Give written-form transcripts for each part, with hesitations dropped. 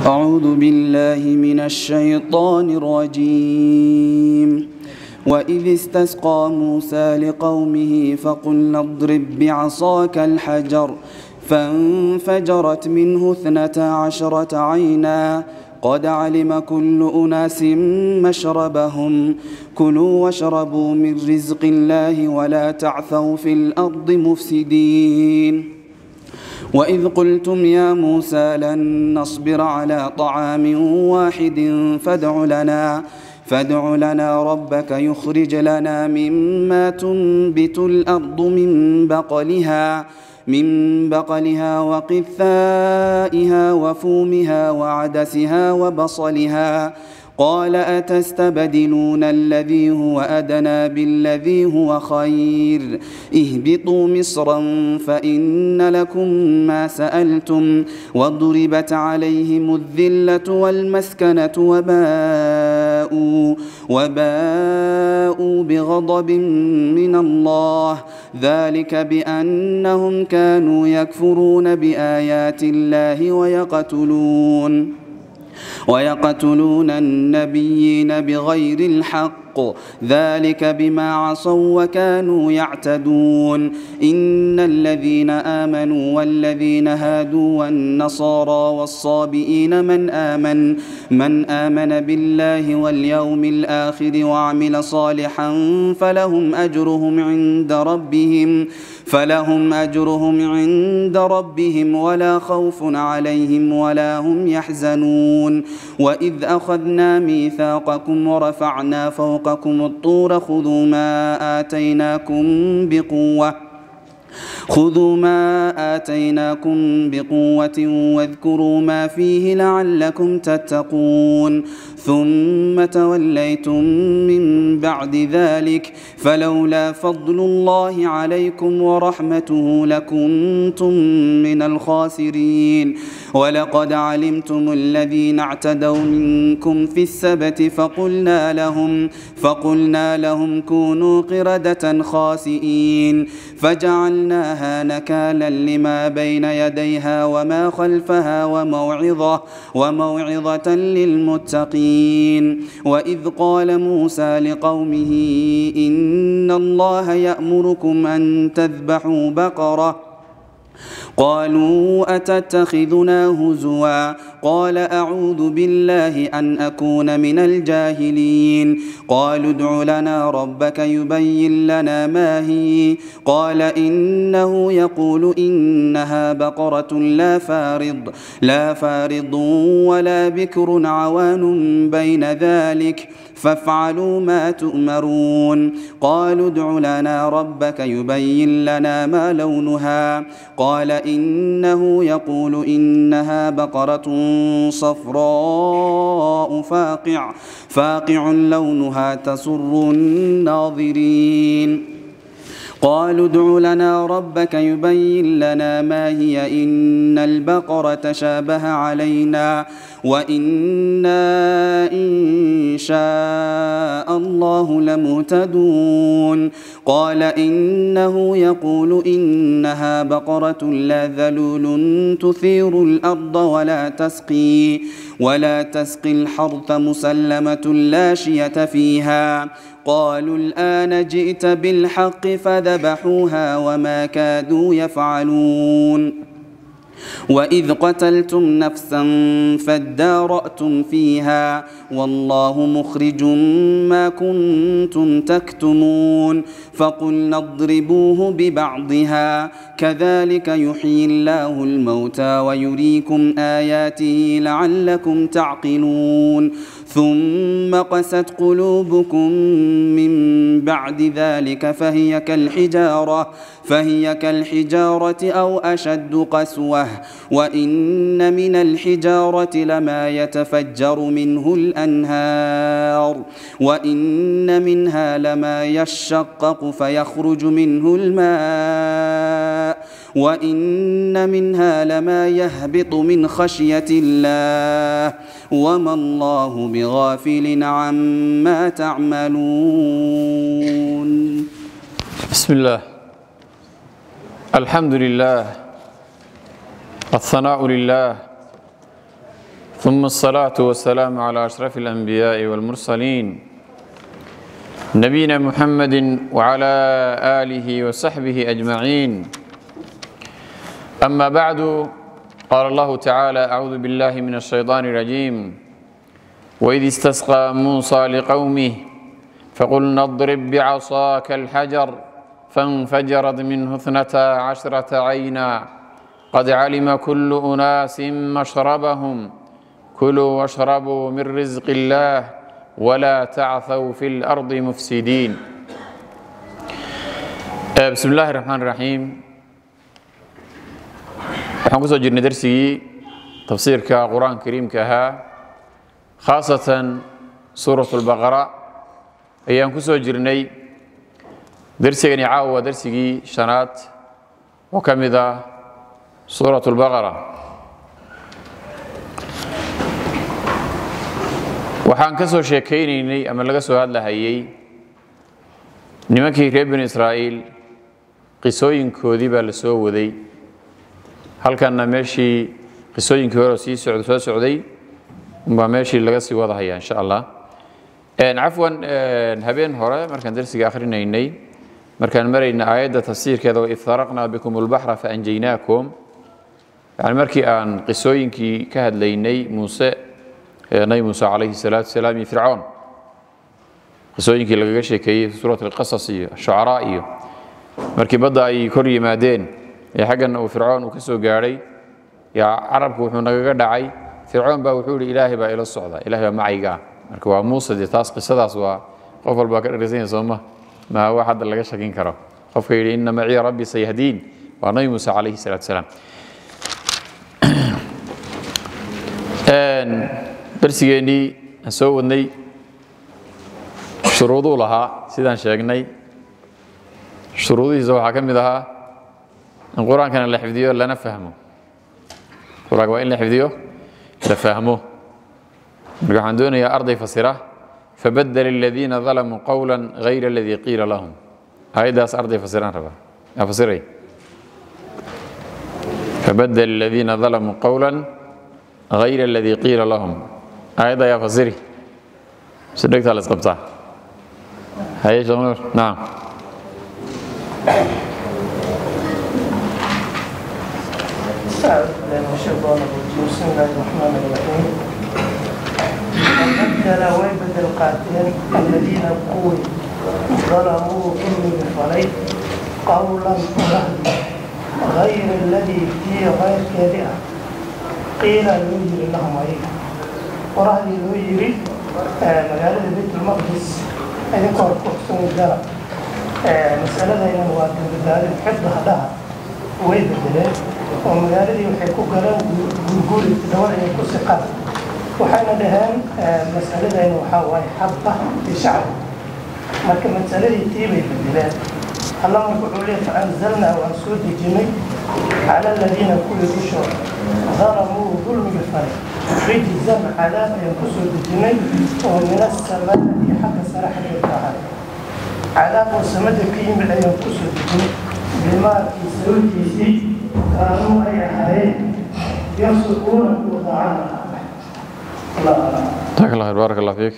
أعوذ بالله من الشيطان الرجيم. وإذ استسقى موسى لقومه فقلنا اضرب بعصاك الحجر فانفجرت منه 12 عينا قد علم كل أناس مشربهم كلوا واشربوا من رزق الله ولا تعثوا في الأرض مفسدين. وإذ قلتم يا موسى لن نصبر على طعام واحد فادع لنا ربك يخرج لنا مما تنبت الأرض من بقلها وقثائها وفومها وعدسها وبصلها قال أتستبدلون الذي هو أدنى بالذي هو خير اهبطوا مصرا فإن لكم ما سألتم وضربت عليهم الذلة والمسكنة وباءوا بغضب من الله ذلك بأنهم كانوا يكفرون بآيات الله ويقتلون النبيين بغير الحق ذلك بما عصوا وكانوا يعتدون. إن الذين آمنوا والذين هادوا والنصارى والصابئين من آمن بالله واليوم الآخر وعمل صالحا فلهم أجرهم عند ربهم ولا خوف عليهم ولا هم يحزنون. وإذ أخذنا ميثاقكم ورفعنا فوقكم الطور خذوا ما آتيناكم بقوة واذكروا ما فيه لعلكم تتقون ثم توليتم من بعد ذلك فلولا فضل الله عليكم ورحمته لكنتم من الخاسرين. ولقد علمتم الذين اعتدوا منكم في السبت فقلنا لهم كونوا قردة خاسئين فجعلناها نكالا لما بين يديها وما خلفها وموعظة للمتقين. وإذ قال موسى لقومه إن الله يأمركم أن تذبحوا بقرة قالوا أتتخذنا هزوا قال أعوذ بالله أن أكون من الجاهلين. قالوا ادع لنا ربك يبين لنا ما هي قال إنه يقول إنها بقرة لا فارض ولا بكر عوان بين ذلك فافعلوا ما تؤمرون. قالوا ادع لنا ربك يبين لنا ما لونها قال إنه يقول إنها بقرة صفراء فاقع لونها تسر الناظرين. قالوا ادع لنا ربك يبين لنا ما هي إن البقرة شابه علينا وإنا إن شاء الله لمهتدون. قال إنه يقول إنها بقرة لا ذلول تثير الأرض ولا تسقي الحرث مسلمة لا شية فيها. قالوا الآن جئت بالحق فذبحوها وما كادوا يفعلون. وإذ قتلتم نفسا فادارأتم فيها والله مخرج ما كنتم تكتمون. فقلنا اضربوه ببعضها كذلك يحيي الله الموتى ويريكم آياته لعلكم تعقلون. ثم قست قلوبكم من بعد ذلك فهي كالحجارة أو أشد قسوة وإن من الحجارة لما يتفجر منه الأنهار وإن منها لما يشقق فيخرج منه الماء وإن منها لما يهبط من خشية الله وما الله بغافل عما تعملون. بسم الله الحمد لله الثناء لله ثم الصلاة والسلام على أشرف الأنبياء والمرسلين نبينا محمد وعلى آله وصحبه أجمعين. أما بعد، قال الله تعالى: أعوذ بالله من الشيطان الرجيم. وإذ استسقى موسى لقومه فقلنا اضرب بعصاك الحجر فانفجرت منه 12 عينا قد علم كل أناس مشربهم كلوا واشربوا من رزق الله ولا تعثوا في الأرض مفسدين. بسم الله الرحمن الرحيم. waxaan kusoo jirnay darsigii tafsiirka qur-aanka kariimka ahaa, khaasatan suurat albaqara ayaan ku soo jirnay. darsigani caawa waa darsigii shanaad oo ka mid ah suurat albaqara. waxaan ka soo sheekaynaynay ama laga soo hadlahayay nimankii reer bani israa'iil, qisooyinkoodii baa la soo waday. halkanna meeshii qisooyinkii hore soo socday baa meeshii laga sii wadahaya insha allah. cafwan, habeen hore markaan darsiga akhrinaynay, markaan marayna aayadda tafsiirkeeda waid faraqnaa bikum albaxra faanjaynaakum, yani markii aan qisooyinkii ka hadlaynay nabi muuse calayhi salaatu wasalaam iyo fircoon, qisooyinkii lagaga sheekeeyey suurat alqasas iyo shucaraa iyo markii badda ay kor yimaadeen ee xaggana uu fircoon uu ka soo gaadhay, yaa carabku wuxuu nagaga dhacay. fircoon baa wuxuu yidhi ilaahay baa ila socda, ilaahay baa macayga ah. marka waa muuse, dee taas qisadaas waa qof walbaa ka dhargsanya sooma, maa wax hadda laga shakin karo. qofka yidhi inna maciya rabbi sayahdiin waa nabi muuse calayhi salaatu wasalaam. darsigeennii aan soo wadnay shuruuduu lahaa, sidaan sheegnay. shuruudihiisa waxaa ka mid ahaa in qur-aankana la xifdiyo lana fahmo. qur-aanka waa in la xifdiyo la fahmo. marka waxaan doonayaa arday fasira: fabaddala aladiina dalamuu qawla gayra aladii qiila lahum. aayaddaas arday fasiraan rabaa. yaa fasiray. fabaddala aladiina dalamuu qawla gayra aladii qiila lahum. aayadda yaa fasiri. si dhegtaa la isqabtaa. haye sheekh nuur. nacam. أعوذ بالله من الشيطان الرجيم. بسم الله الرحمن الرحيم. وبدل ويبدل قاتل الذين قوي ظلموا ظلم بفريق قولا غير الذي فيه غير كذا قيل يجري لهم أيه ورهدي يجري مجالة بيت المقدس أذكر كحسن الدرب مسألة هنا هو بدال الحفظ هذا ويبدل ومجالدي waxay ku galaan gurguri dawal ay ku siqaan. waxayna dhahaan mas'aladayna waxa way xabba fi shacb. marka mas'aladii tiibay bedelaan. Allah wuxuu leeyahay fa'anzalna wa sudijinay ala alladina kullu shur zalamu dhulmi bifari rijzan ala ay kusudijinay oo min as-samaa'i hatta saraha ta'ala ala samada kiyim ay kusudijinay bima isawtiisi كانوا أي أحد يصدقون وضعنا. جزاك الله خير، بارك الله فيك.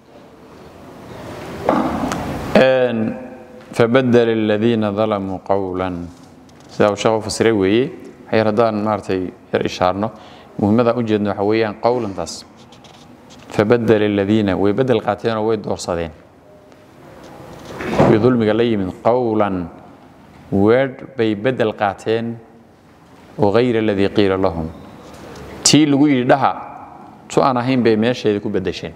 فبدل الذين ظلموا قولا، سيدا وشغل فسري وي حيردان مارتي إشارنا مهمة أجدنا حويا قولا تاس. فبدل الذين ويبدل قاتلين ويدور صدين بظلم قلي من قولا word بيبدل قاتلين وغير الذي قيل لهم. تي لغو يدها تو أنا هين بي ماشي يكون بدشين.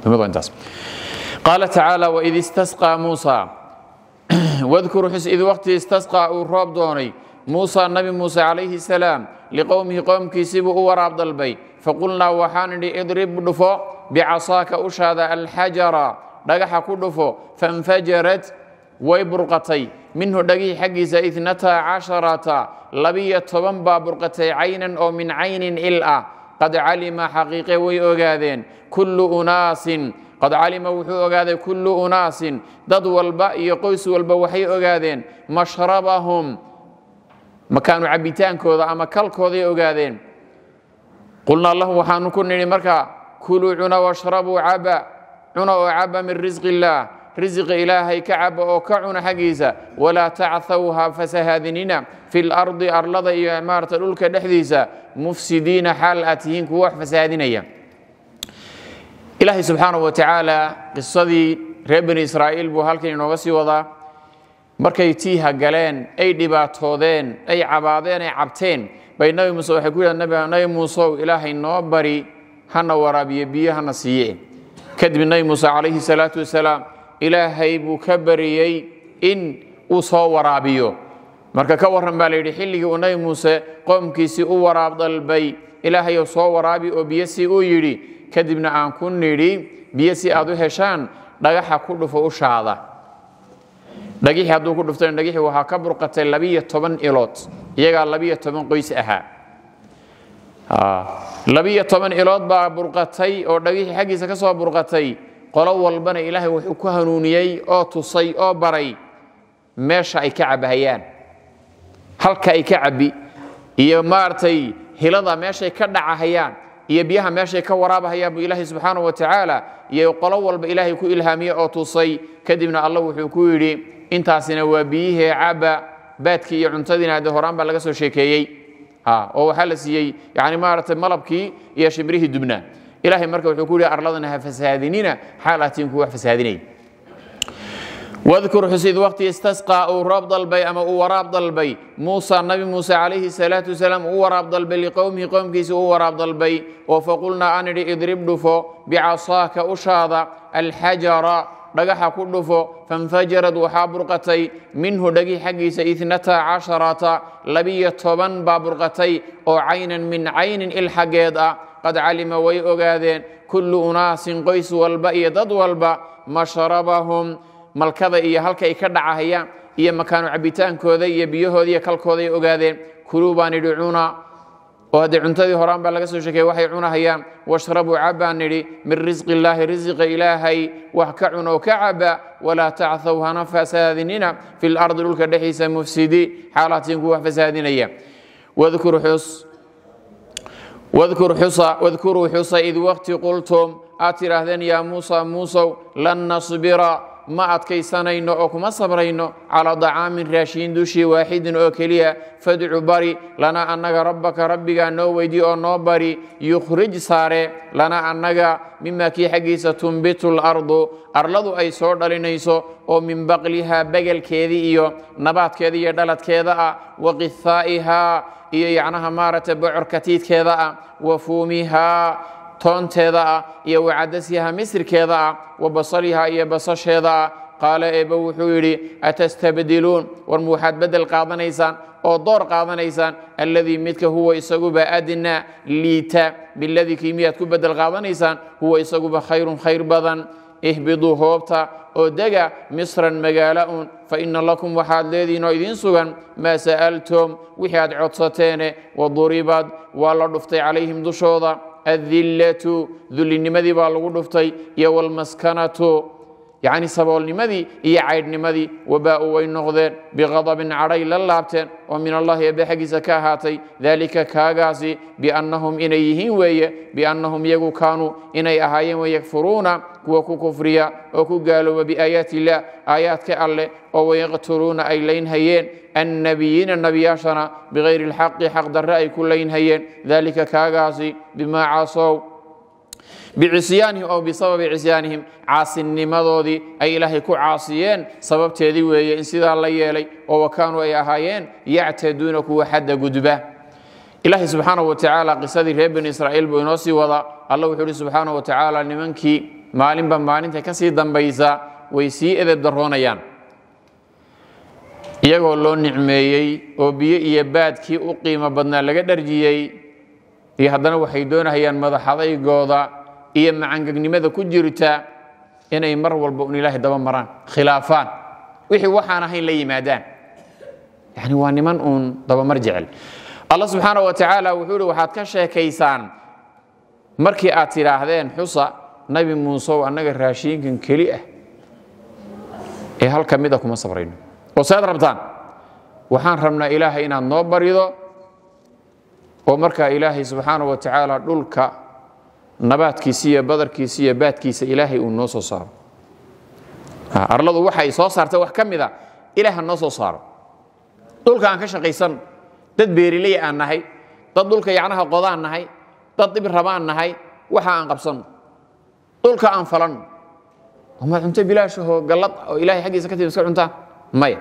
قال تعالى: وإذ استسقى موسى واذكروا حس إذ وقت استسقى الرب دوني موسى النبي موسى عليه السلام لقومه قوم كيسبوا وراب ضلبي فقلنا وحان اضرب دفو بعصاك أشهد الحجر دقح كدفو فانفجرت ويبرقتي منه دقي حقيس 12 لبية طبنبا برقتي عينا أو من عين إلأ قد علم حقيقي ويؤغاذين كل أناس قد علم وحو أغاذي كل أناس ضد والباء يقوس والبوحي أغاذين مشربهم مكانوا عبيتان كوذا أما كالكوذي أغاذين qulnaa lahu waxaanu ku nidhi markaa kuluu cuna washrabuu caba cuna oo caba min risqi illaah رزق إلهي كعب أو كعنا حقيسة ولا تعثوها فسهادننا في الأرض أرلض إمارة الأولك الحديثة مفسدين حال أتيين كوح فسهادنيا إلهي سبحانه وتعالى قصدي رب إسرائيل بوهالكين نغسي وضع markay tiiha galeen ay dhibaatoodeen ay cabaadeen ay cabteen bay nabi muuse waxay ku yiraahdeen nabi muuse ilaahay noo bari hana waraabiye biyahana siiye kadib nabi muuse calayhi salaatu wasalaam ilaahay buu ka bariyay in uu soo waraabiyo marka ka waran baa leeyahay xilligii uu nabi muuse qoomkiisii u waraab dalbay ilaahay soo waraabi oo biyasi uu yiri kadibna aan ku nidhi biyasi aad u heshaan dhagaxa ku dhufo u shaada dhagixii hadduu ku dhuftay dhagixii waxaa ka burqatay 12 ilood iyaga 12 qoys ahaa 12 ilood baa burqatay oo dhagixii xagiisa ka soo burqatay qolo walbana ilaahay wuxuu ku hanuuniyay oo tusay oo baray meesha ay ka cabahayaan halka ay ka cabi iyo maartay hilada meesha ay ka dhacahayaan iyo biyaha meesha ay ka waraabahayaan buu ilaahay subxaanahu wa ta'ala iyo qolo walba ilaahay ku ilhaamiyay oo tusay kadibna Allah wuxuu ku yiri intaasina waa biyihii caba baadkii iyo cuntadiina hada horaan baa laga soo sheekeeyay oo waxa la siiyay yaani maartay malabkii iyo shibrihii dubna إلهي مركب حكوري أرلضنا فساديننا حالاتين كوا فسادينين واذكر حسيد وقت استسقى أو رابض البي أما أو رابض البي موسى النبي موسى عليه الصلاة والسلام أو رابض البي لقومه قوم كيس أو رابض البي وفقلنا أنري اضرب دفو بعصاك أشاض الحجر دقح كدفو فانفجرت وحابرقتي منه دقي حقي 12 لبية طبن بابرقتي أو عينا من عين الحقيد قد علم ويؤغادين كل أناس قيس والباء ضد والباء مشربهم ملكذا إيا هلك إكدعهيا إيا مكانوا عبيتان كوذي بيهودي كالكوذي أغادين كلوبان يدعونا وهذا عنتذي هرام بلغسو شكي وحي عونا هيا واشربوا عبا نري من رزق الله رزق إلهي وحكعنا وكعبا ولا تعثوها نفسادننا في الأرض للك دحيس مفسدي حالات كوح فسادنيا واذكروا حصى إذ وقت قلتم آتراهدن يا موسى لن نصبر ما أتكيسانين أوكما صبرين على طعام راشين دوشي واحد أوكليا فادع بري لنا أنك ربك نو ويدي أو نو بري يخرج ساري لنا أنك مما كي حقيسة تنبت الأرض أرلض أي صور لنيسو أو من بقلها بقل كذي إيو نبات كذي يدلت كذا وغثائها إيه يعناها مارة بعر كتيت كذا وفومها تونتذا يا وعدسها مصر كذا وبصلها يا بصش هذا قال ابو حوري اتستبدلون والموحد بدل قاضنيسان او دور قاضنيسان الذي متك هو يسقب ادنى ليتا بالذي كيميات كبدل قاضنيسان هو يسقب خير بدن اهبطوا هوبتا او دغا مصرا مغالاون فإن لكم وحاد لذين إذن سغن ما سألتم وحاد عطستين وضربت ولا دفتي عليهم دشوضا الذلة ذل النمذي بالغو دفتي يا والمسكنة يعني سبول نمذي يا عيد نمذي وباءوا وينغذر بغضب عري للابتن ومن الله يبحق زكاهاتي ذلك كاغاسي بأنهم إنيهين وي بأنهم يغو كانوا إني أهايين ويكفرون وكو كفريا وكو قالوا بآيات الله آيات كالله ويغترون أي لين هيين النبيين النبياشنا بغير الحق حق الرأي كلين هيين ذلك كاغاسي بما عصوا بعصيانهم أو بسبب عصيانهم عاصين مضودي أي إلهي كو عاصيين سبب تذيوي إنسيدا الله يلي وكانوا أي أهايين يعتدونك وحد قدبه إلهي سبحانه وتعالى قصدي رب إسرائيل بنوسي وضع الله وحده سبحانه وتعالى لمنكي مالين بمالين تكسي دنبيزا ويسي إذا بدرونيان iyagoo loo nicmeeyay oo biyo iyo baadkii u qiimo badnaa laga dharjiyay iyo haddana waxay doonayaan madaxadaygooda iyo macangagnimada ku jirta inay mar walba ilaahay daba maraan khilaafaan wixii waxaan ahayn la yimaadaan yani waa niman daba mar jecel Allah subhanahu wa ta'ala wuxuu waxaad ka sheekaysaan markii aad tiraahdeen xusa nabi Muuse anaga raashinkan kali ah ee halka mid ah kuma sabrayno وسيد رمضان وحان رمنا إلهي إنا نوبريدو ومركا إلهي سبحانه وتعالى دولك نبات كيسية بدر كيسية بات كيسة إلهي النص صار أرلضو وحي صار توحكم ذا إله النص صار دولك عن كشا قيسان تدبير لي أن نهي دولك يعناها قضاء نهي تطبير ربان نهي وحا عن قبصن دولك عن فلن هم أنت بلا شو قلط إلهي حقي سكتي مسكر أنت مايا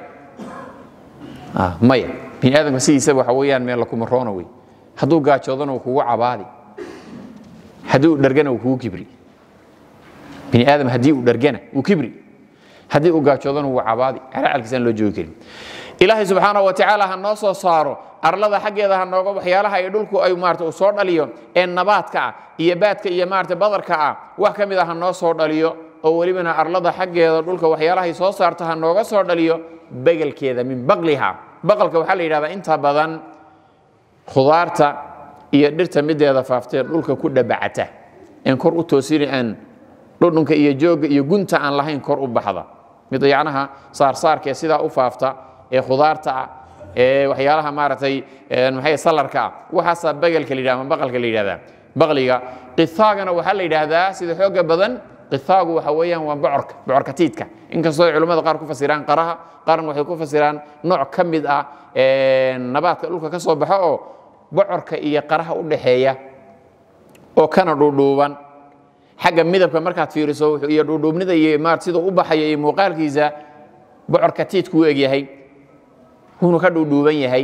مايا بني آدم مسيح سبوا حويان من لكم الرونوي هدو قاعد شوذنا وكوا عبادي هدو درجنا وكوا كبري بني آدم هدي ودرجنا وكبري هدي قاعد شوذنا وعبادي على الكسان لو جو كريم إلهي سبحانه وتعالى هالنص صاروا أرلذا حق هذا هالنوع بحيالها يدلكوا أي مارت وصور اليوم النبات كا يبات كا يمارت بدر كا وحكم إذا هالنص صور اليوم أولي من أرلذا حق هذا يدلكوا وحيالها يصور صارتها النوع صور اليوم بقل كذا من بقلها بقل كوحل إذا أنت بدن خضارته يقدرت مد هذا فافتر دولك كل بعته إن كرو توسير أن دولك يجوج يجنت عن لهين كرو بحضة مضيعناها صار كسيدا أفافته خضارته وحيالها مارتي محي صلر كا وحسب بقل كليدا من بقل كليدا بقليا قثاقنا وحل هذا سيد حوجة بدن قثاق وحويا بعركتيتك إن كان صوي علماء قارن كفسيران قرها قارن وحي كفسيران نوع كمد نبات دولك كسو بحقه بعرك إيا قرها ودحية أو كان دودوبان حاجة ميدب كمركات فيرسو إيا دودوب ندا إيا مارت سيدو أبحي مقال كيزا بعركتيت كو إيجي هونو كدودوبان يهي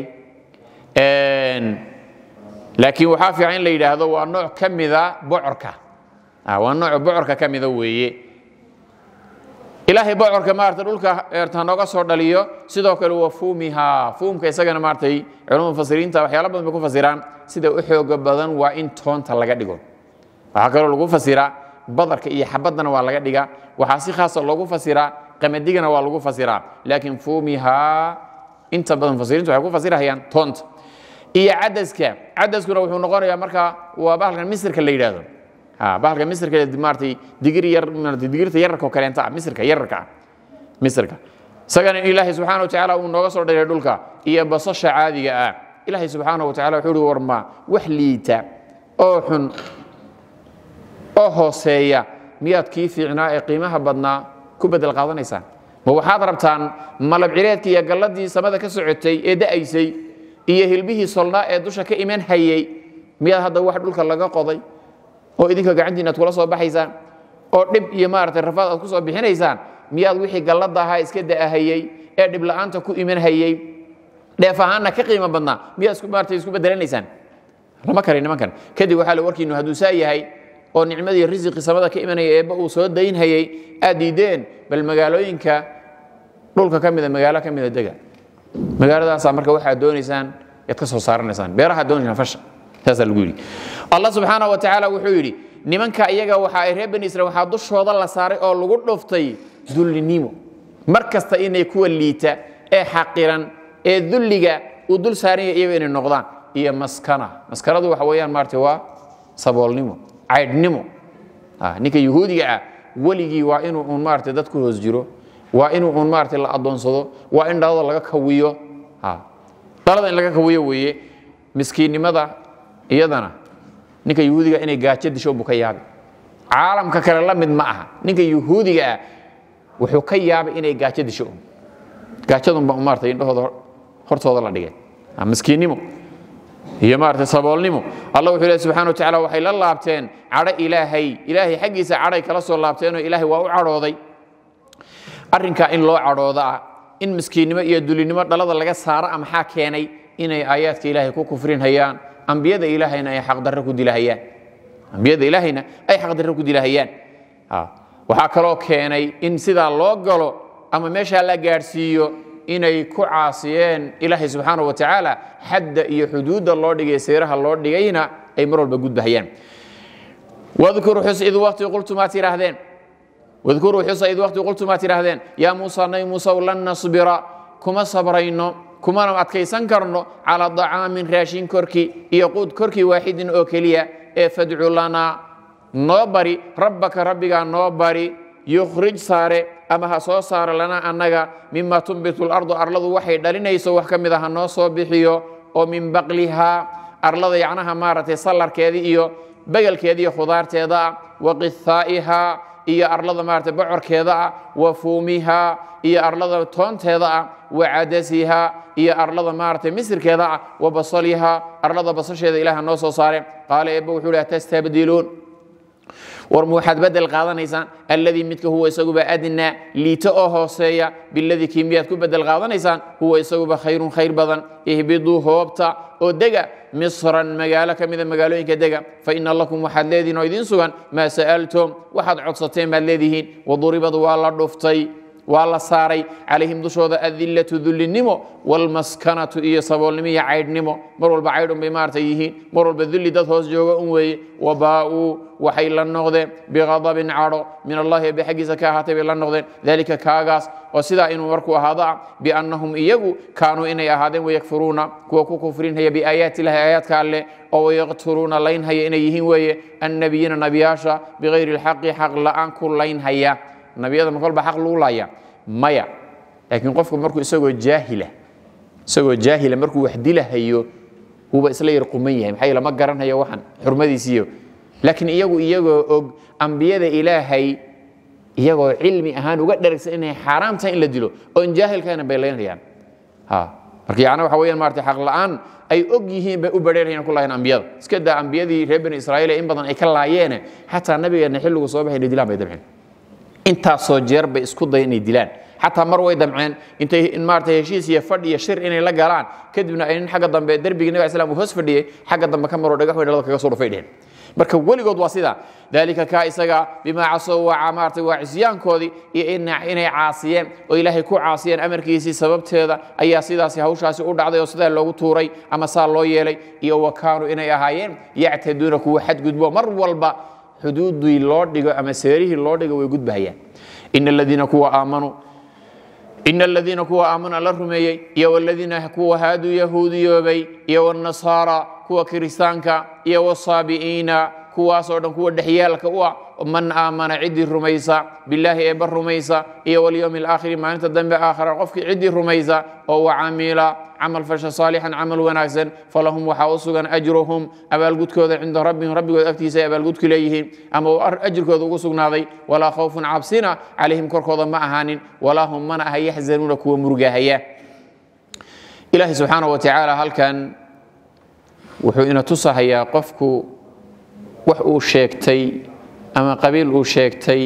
لكن وحافي عين ليدا هذا هو النوع كمذا بعركة والنوع بعركة كمذا ويه إلهي بعرك مارت دولك ارتهنوغا سو دليو سيدو كله وفومها فومك اسغنا مارتي علوم مفسرين تا waxyaalo badan ku fasiraan sida u xoog badan waa in toonta laga dhigo waxa kale lagu fasiraa badarka iyo xabadana waa laga dhiga waxa si khaas ah lagu fasiraa qamadigana waa lagu fasiraa laakiin foomiha inta badan fasiriintu waxay ku fasirayaan toonta iyo cadaskuna wuxuu noqonayaa marka waa bahalkan misirka la yiraahdo bahalka misirka martay digirta yarka kale inta misirka sagana ilaahi subhanahu wa ta'ala uu nooga soo dheeray dhulka iyo basasha caadiga ah ilaahi subhanahu wa ta'ala wuxuu warma wax liita oo xun oo hooseeya miyaad kii fiicnaa ee qiimaha badnaa ku bedel qaadanaysan ma waxaad rabtaan malab cireedka iyo galladii samada ka socotay ee da'aysay iyo hilbihii solnaa ee dusha ka iman hayay miyaad hadda wax dhulka laga qoday oo idinka gacantiina aad kula soo baxaysaan oo dhib iyo maartay rafaad aad ku soo bixinaysaan miyaad wixii gallada ahaa iska daahayay ee dhib la'aanta ku iman hayay dheef ahaana ka qiimo badnaa miyaad isku maartay isku bedelanaysaan lama karin nimankan kadib waxaa la warkiinu hadduu saa yahay oo nicmadii risiqi samada ka imanaya eebba uu soo dayn hayay aad diideen bal magaalooyinka dhulka ka mida magaalo ka mida dega magaaladaas marka waxaad doonaysaan yaad ka soo saaranaysaan beeraha doonaysaan fasha taasa lagu yiri Allah subhanahu wa ta'ala wuxuu yiri nimanka iyaga waxa ay reer bani Israa'iil waxa dushooda la saaray oo lagu dhuftay dullinimo markasta inay ku liita ee xaqiran ee dulliga u dul saaray iyaga inay noqdaan iyo maskanadu waxa weeyaan maartay waa saboolnimo caydnimo ninka yahuudiga ah waligii waa inuu maartay dadku hoos jiro waa inuu maartay la adoonsado waa in dhalada laga kawiyo dhalada in laga kawiyo weeye miskiinimada iyadana ninka yahuudiga inay gaajo disho buu ka yaabay caalamka kale la mid ma aha ninka yahuudiga ah wuxuu ka yaabay inay gaajo disho gaajadun ba maartay indhahooda hortooda la dhigay miskiinimo iyo maartay saboolnimo Allah wuxuu leeyahay subhanahu wa ta'ala waxay la laabteen cadho ilaahay xaqiisa cadhay kala soo laabteen oo ilaahay waa u cadhooday arrinka in loo cadhooda in miskiinimo iyo dulinimo dhalada laga saaro ama maxaa keenay inay aayaadka ilaahay ku kufrin hayaan ambiyada ilaahayna ay xaq darro ku dilahayaan waxa kale oo keenay in sida loo galo ama meesha la gaarsiiyo inay ku caasiyeen ilaahay subhanahu wa ta'ala hadda iyo xuduuda loo dhigay seeraha loo dhigayna ay mar walba gudbahayaan wadhkuru xus id waqti qultu ma tirahdeen واذكروا حصة إذ وقت قلت ما تراهدين يا موسى نبي موسى ولن نصبر كما صبرينو كما نمأتكيسن كرنو على طعام راشين كركي يقود كركي واحد أوكليا فادعوا لنا نوبري ربك نوبري يخرج ساري أما هسو سار لنا أنك مما تنبت الأرض أرلض وحي دلنا يسو وحكم ذا النصو بحيو ومن بقلها arlada yacnaha maaragtay sallarkeedii iyo begelkeedii iyo khudaarteeda ah waqithaa'ihaa iyo arlada maaragtay bocorkeeda ah wafuumihaa iyo arlada toonteeda ah wacadasihaa iyo arlada maaragtay misirkeeda ah wabasalihaa arlada basasheeda ilaaha noo soo saare qaala eebba wuxuu leeyahay tastabdiluun war waxaad bedel qaadanaysaan alladii midka huwa isaguba adnaa liito oo hooseeya biladii kii miyaad ku bedel qaadanaysaan huwa isaguba khayrun khayr badan ihbiduu hoobta oo dega misran magaalo ka mida magaalooyinka dega fa ina lakum waxaad leedihiin oo idiin sugan maa sa'altum waxaad codsateen baad leedihiin waduribad waa la dhuftay waa la saaray calayhim dushooda adillatu dullinimo walmaskanatu iyo saboolnimo iyo caydhnimo mar walba caydhun bay maartay yihiin mar walba dulli dad hoos jooga un weeye wabaa'uu waxay la noqdeen biqadabin cadho min allahi eebbe xaggiisa ka ahaatay bay la noqdeen dalika kaagaas oo sidaa inuu markuu ahaado ah biannahum iyagu kaanuu inay ahaadeen wayakfuruuna kuwa ku kufrinhaya biaayaati illahi aayaadka alleh oo wayaqtuluuna laynhaya inay yihiin weeye annabiyiina nabiyaasha bigayri alxaqi xaq la'aan ku laynhaya nabiyada ma kolba xaq lagu laaya maya laakiin qofku markuu isagoo jaahila markuu wax dilahayo huba isla yar quman yahay maxay lama garanayo waxan xurmadiisiyo laakiin iyagoo og ambiyada ilaahay iyagoo cilmi ahaan uga dharagsan inay xaraam tahay in la dilo oo jaahilkana bay leeynayaan marka yaana waxa weeyaan maartay xaq la'aan ay og yihiin bay u bareerayaan ku laayeen ambiyada iska daa ambiyadii reer bani israa'iil in badan ay ka laayeen xataa nabigeena xilligu soo baxay dilaan bay dabceen intaasoo jeer bay isku day inay dilaan xataa mar way damceen intay in maartay heshiis iyo fadhi iyo shir inay la galaan kadibna ay xagga dambe darbiga nabiga islaamku hoos fadhiyay xagga dambe ka maro dhagax weyn kaga soo dhufay dheen marka weligood waa sida dalika ka isaga bima casaw wa maartay waa cisyaankoodii iyo inay caasiyeen oo ilaahay ku caasiyeen amarkiisii sababteeda ayaa sidaasi hawshaasi u dhacday oo sidaa loogu tuuray ama saa loo yeelay iyo wakaanu inay ahaayeen yactaduuna kuwa xadgudbo mar walba xuduudii loo dhigo ama seerihii loo dhigo way gudbahayaan ina aladiina kuwa aamana la rumeeyey iyo waladiina kuwa haaduu yahuudiyoobay iyo wanasaara kuwa kiristaanka iyo wasaabi'iina kuwaasoo dhan kuwa dhexyaalka u ah man aamana ciddii rumaysa bilaahi eebba rumaysa iyo walyowmi alaakhiri maalinta dambe aakhira qofkii ciddii rumaysa oo wacamila camal fasha saalixan camal wanaagsan falahum waxaa u sugan ajruhum abaalgudkooda cinda rabbihim rabbigood agtiisa ay abaalgudku leeyihiin ama ajirkooda ugu sugnaaday walaa khawfun cabsina calayhim korkooda ma ahaanin walaa hum mana aha yaxzanuuna kuwa murugahaya ilaahi subxaanahu wa tacaala halkan wuxuu ina tusahayaa qofku wax uu sheegtay ama qabiil uu sheegtay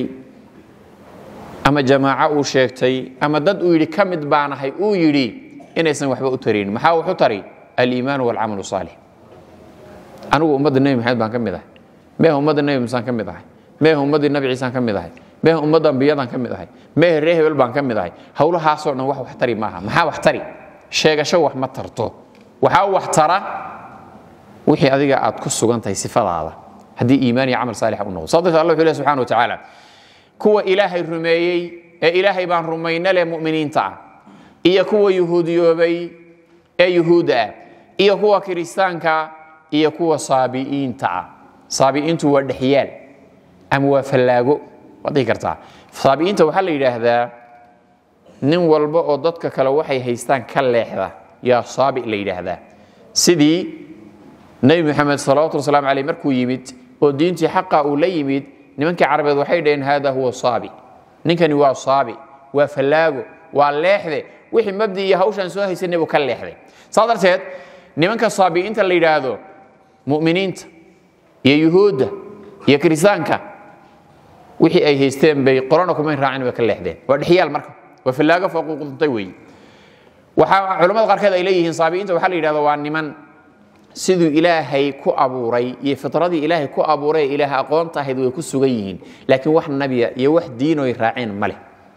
ama jamaaco uu sheegtay ama dad uu yidhi ka mid baanahay uu yidhi inaysan waxba u tarin maxaa wuxu tari aliimaan walcamalu saalix anigu ummadda nebi maxamed baan ka mid ahay meeha ummadda nebi musaan ka mid ahay meeha ummaddii nabi ciisaan ka mid ahay meeha ummadda ambiyadaan ka mid ahay meeha reer hebel baan ka mid ahay howlahaasoo dhan wax tari maaha maxaa wax tari sheegasho wax ma tarto waxaa wax tara wixii adiga aad ku sugan tahay sifadaada haddii iimaan iyo camal saalix u noqdo sababta Allah wuxuu subhanahu wa ta'ala kuwa ilaahay rumeeyay ee ilaahay baan rumaynale mu'miniinta ah iyo kuwa yahuudiyoobay ee yahuuda iyo kuwa kiristaanka iyo kuwa saabi'iinta ah saabi'iintu waa dhexyaal ama waa falaago wadii kartaa saabi'iinta waxa la yiraahdaa nin walba oo dadka kale waxay haystaan ka leexda yaa saabi la yiraahdaa sidii nabi maxamed sallallahu alayhi wasallam alayhi markuu yimid oo diintii xaqa uu la yimid nimankii carabeed waxay dhaheen hada huwa saabi ninkani waa saabi waa falaago waa leexde wixii mabdi iyo hawshan soo haysanay buu ka leexday sadarteed nimanka saabiinta la yiraahdo mu'miniinta iyo yahuuda iyo kiristaanka wixii ay haysteen bay qorana kuma raacin way ka leexdeen waa dhixyaal marka waa falaago faqoqtay way waxa culimada qaarkood ay leeyihiin saabiinta waxa la yiraahdo waa niman siduu ilaahay ku abuuray iyo fitradii ilaahay ku abuuray ilaahay aqoonta ahayd way ku sugan yihiin laakiin wax nabiya iyo wax diin oo raaceen male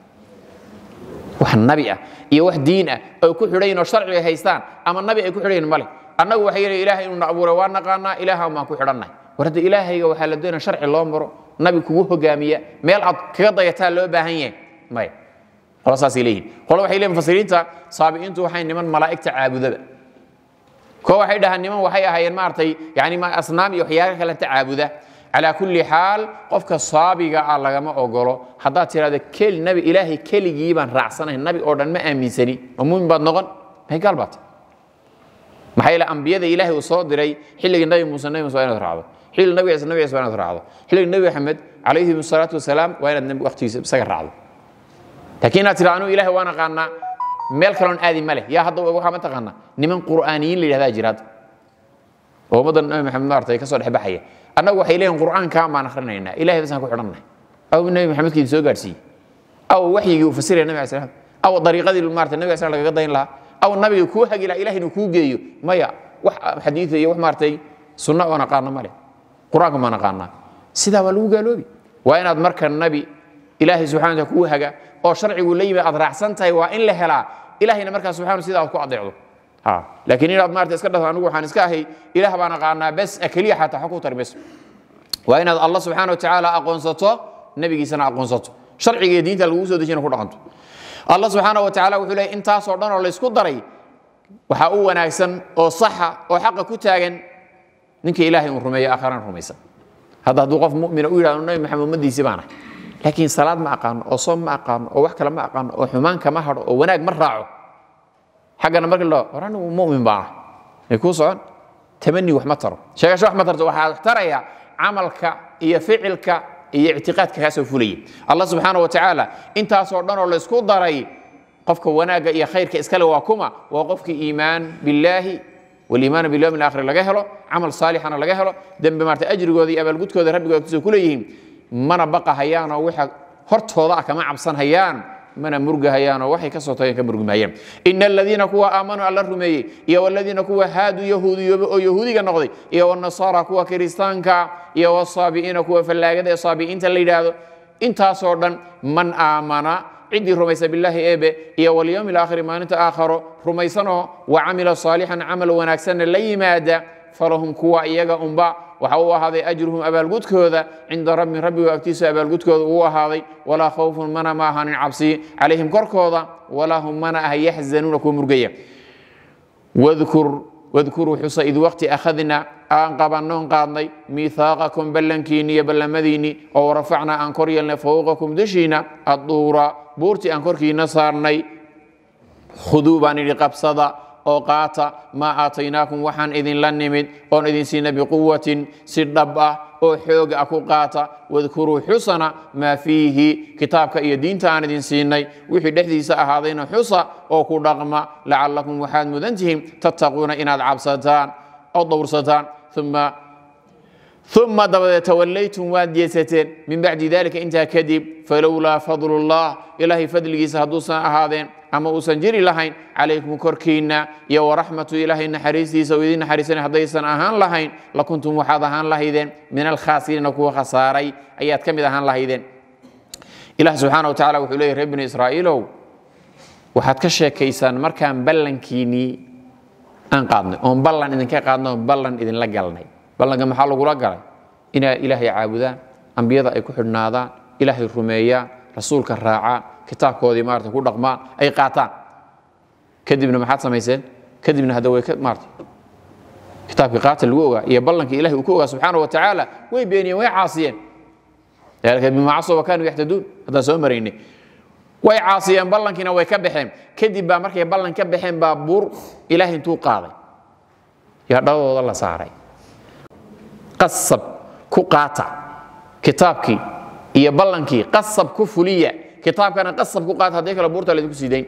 wax nabi ah iyo wax diin ah oo ku xidhayn oo sharci ay haystaan ama nabi ay ku xidhayn male annagu waxay yiri ilaahay inuu abuuray waa naqaana ilaaha ma ku xidhanay warada ilaahayga waxa la doonaa sharci loo maro nabi kugu hogaamiya meel ad kaga dayataa loo baahan yahay may qolasaas ilayhi qolo waxay leeyihiin fasiriinta saabiintu waxay niman malaa'ikta caabudada كو واحد هنيمان وحي أهين مارتي يعني ما أصنام يحياك كلا تعبده على كل حال قفك الصابي على جماعة أقوله حضرت هذا كل نبي إلهي كل جيبان رأسنا النبي أردن ما أمين سني ومن بعد نقول هي قلبات maxay la ambiyada ilaahay uu soo diray xilliga nabi Muuse inaad raacdo xilliga nabi Ciise inaad raacdo xilliga nabi Muhammad alayhi wasalaatu wasalaam waa inaad nabi waqtigiisa isaga raacdo laakiin aad tiraahdo ilaahay waana qaana meel kale oo aadi male yaa hadda waxa ma taqaana niman quraaniyiin la yiraahdaa jiraad oo madan nabi Muhammad maartay ka soo dhaxbaxaya annagu waxay leeyihiin quraanka ma akhrinayna ilaahay bas aan ku xidhannahay aw nabi Muhammad kii soo gaarsiiyay aw waxyigii uu fasiray nabi Ciise aw dariiqadii maartay nabi Ciise laga dayn lahaa aw nabiga ku hagila ilaahay inuu ku geeyo maya wax xadiis iyo wax maartay sunna oo naqaano male quraanka ma naqaana sida waa lagu gaaloobi waa inaad marka nabi ilaahay subhanahu wa ta'ala ku haga oo sharcigu leeyahay aad raacsantahay waa in la helaa ilaahayna marka subhanahu sida ku adeecdo laakiin inaad maartay iska dhaafo anigu waxaan iska ahay ilaah baan naqaana bas akaliya xataa xaq u tarbis waa inaad Allah subhanahu wa ta'ala aqoonsato nabigiisana aqoonsato sharciga diinta lagu soo dejinayo ku dhaqanto Allah subhanahu wa ta'ala wuxuu leeyahay intaas oo dhan oo la isku daray waxa uu wanaagsan oo sax oo xaq ku taagan ninka ilaahay uu rumeeyo aakhiran rumaysan hada haduu qof mu'min uu yiraahdo nabi maxamediisi baana laakiin salaad ma aqaan oo soom ma aqaan oo wax kale ma aqaan oo xumaan kama hado oo wanaag ma raaco xaqana marka loo warana mu'min baa ay ku socon tamani wax ma taro sheegasho wax ma tarto waxa taraya amalka iyo ficilka iyo i'tiqaadka ka soo fulay Allah subhanahu wa ta'ala intaas oo dhan oo la isku daray qofka wanaaga iyo khayrka iskale waa kuma waa qofka iimaan billahi wal iimaan bil yawmil aakhir laga helo amal saalixana laga helo dambe maarta ajrigoodii abaalgudkooda rabbigooda ku kula yihiin mana baqa hayaan oo waxa hortooda kama cabsan hayaan mana murgahayaan oo waxay ka soo tageen ka murgumayeen innal ladina kuwa aamanu alla rumeeyay iyo walladina kuwa haadu yahuudiyo oo yahuudiga noqday iyo nasara kuwa kristaanka iyo wasaabiina kuwa fallaagada saabiinta la yiraahdo intaas oo dhan man aamana عندي رميس بالله إبه يا واليوم الآخر ما أنت آخره رميسنه وعمل صالحا عمل ونكسن لي ماذا فرهم كوا إيجا أنبا وحوا هذا أجرهم أبا الجود كذا عند ربي وأكتيس أبا الجود كذا هو هذا ولا خوف منا ما هن عبسي عليهم كركوذا ولا هم منا يحزنون كم مرجية واذكروا حصى إذ وقت أخذنا أنقبنون قاضي ميثاقكم بلنكيني بلمديني أو رفعنا أنكريا فوقكم دشينا الدورة بورتي أنكركينا صارني خذوا باني لقبصدا أو قاتا ما آتيناكم وحن إذن لنمد أو إذن سينا بقوة سردبا أو حوق أكو قاتا واذكروا حسنا ما فيه كتابك إيا دين تان إذن سيني وحي دحدي سأهاضين حسا أو كردغما لعلكم وحاد مدنتهم تتقون إناد عبصتان أو دورستان ثم توليتم واديستين من بعد ذلك انت كذب فلولا فضل الله إلهي فضل سهدوسا هذين أما أسنجري لهين عليكم كركينا يا ورحمة إلهي نحريسي سويدين حريسين حديثا أهان لهين لكنتم وحاضهان لهيدين من الخاسرين وكوا خساري أيات كم إذا هان لهيدين إله سبحانه وتعالى وحليه رب بن إسرائيل وحد كشي كيسان مركان بلنكيني أنقاضنا بلن إذن كقاضنا بلن إذن لقلني بلن محل لغو لقلي إن إلهي عابدا أنبياء أي كحرنادا إلهي الرمية رسولك الراعة كتاب كودي مارتا كل رقمان أي قاطع كذبنا محاد سميسين كذبنا هدوي مارتا كتاب قاتل الوغا يبلنك إلهي وكوغا سبحانه وتعالى وي بيني وي عاصيين يعني بما عصوا وكانوا يحتدون هذا سومريني way caasiyeen ballankina way ka baxeen kadib baa markay ballan ka baxeen baa buur ilaahay intuu qaaday yaa dhawooda la saaray qasab ku qaata kitaabkii iyo ballankii qasab ku fuliya kitaabkana qasab ku qaata hadii kala buurta la idinku siideyn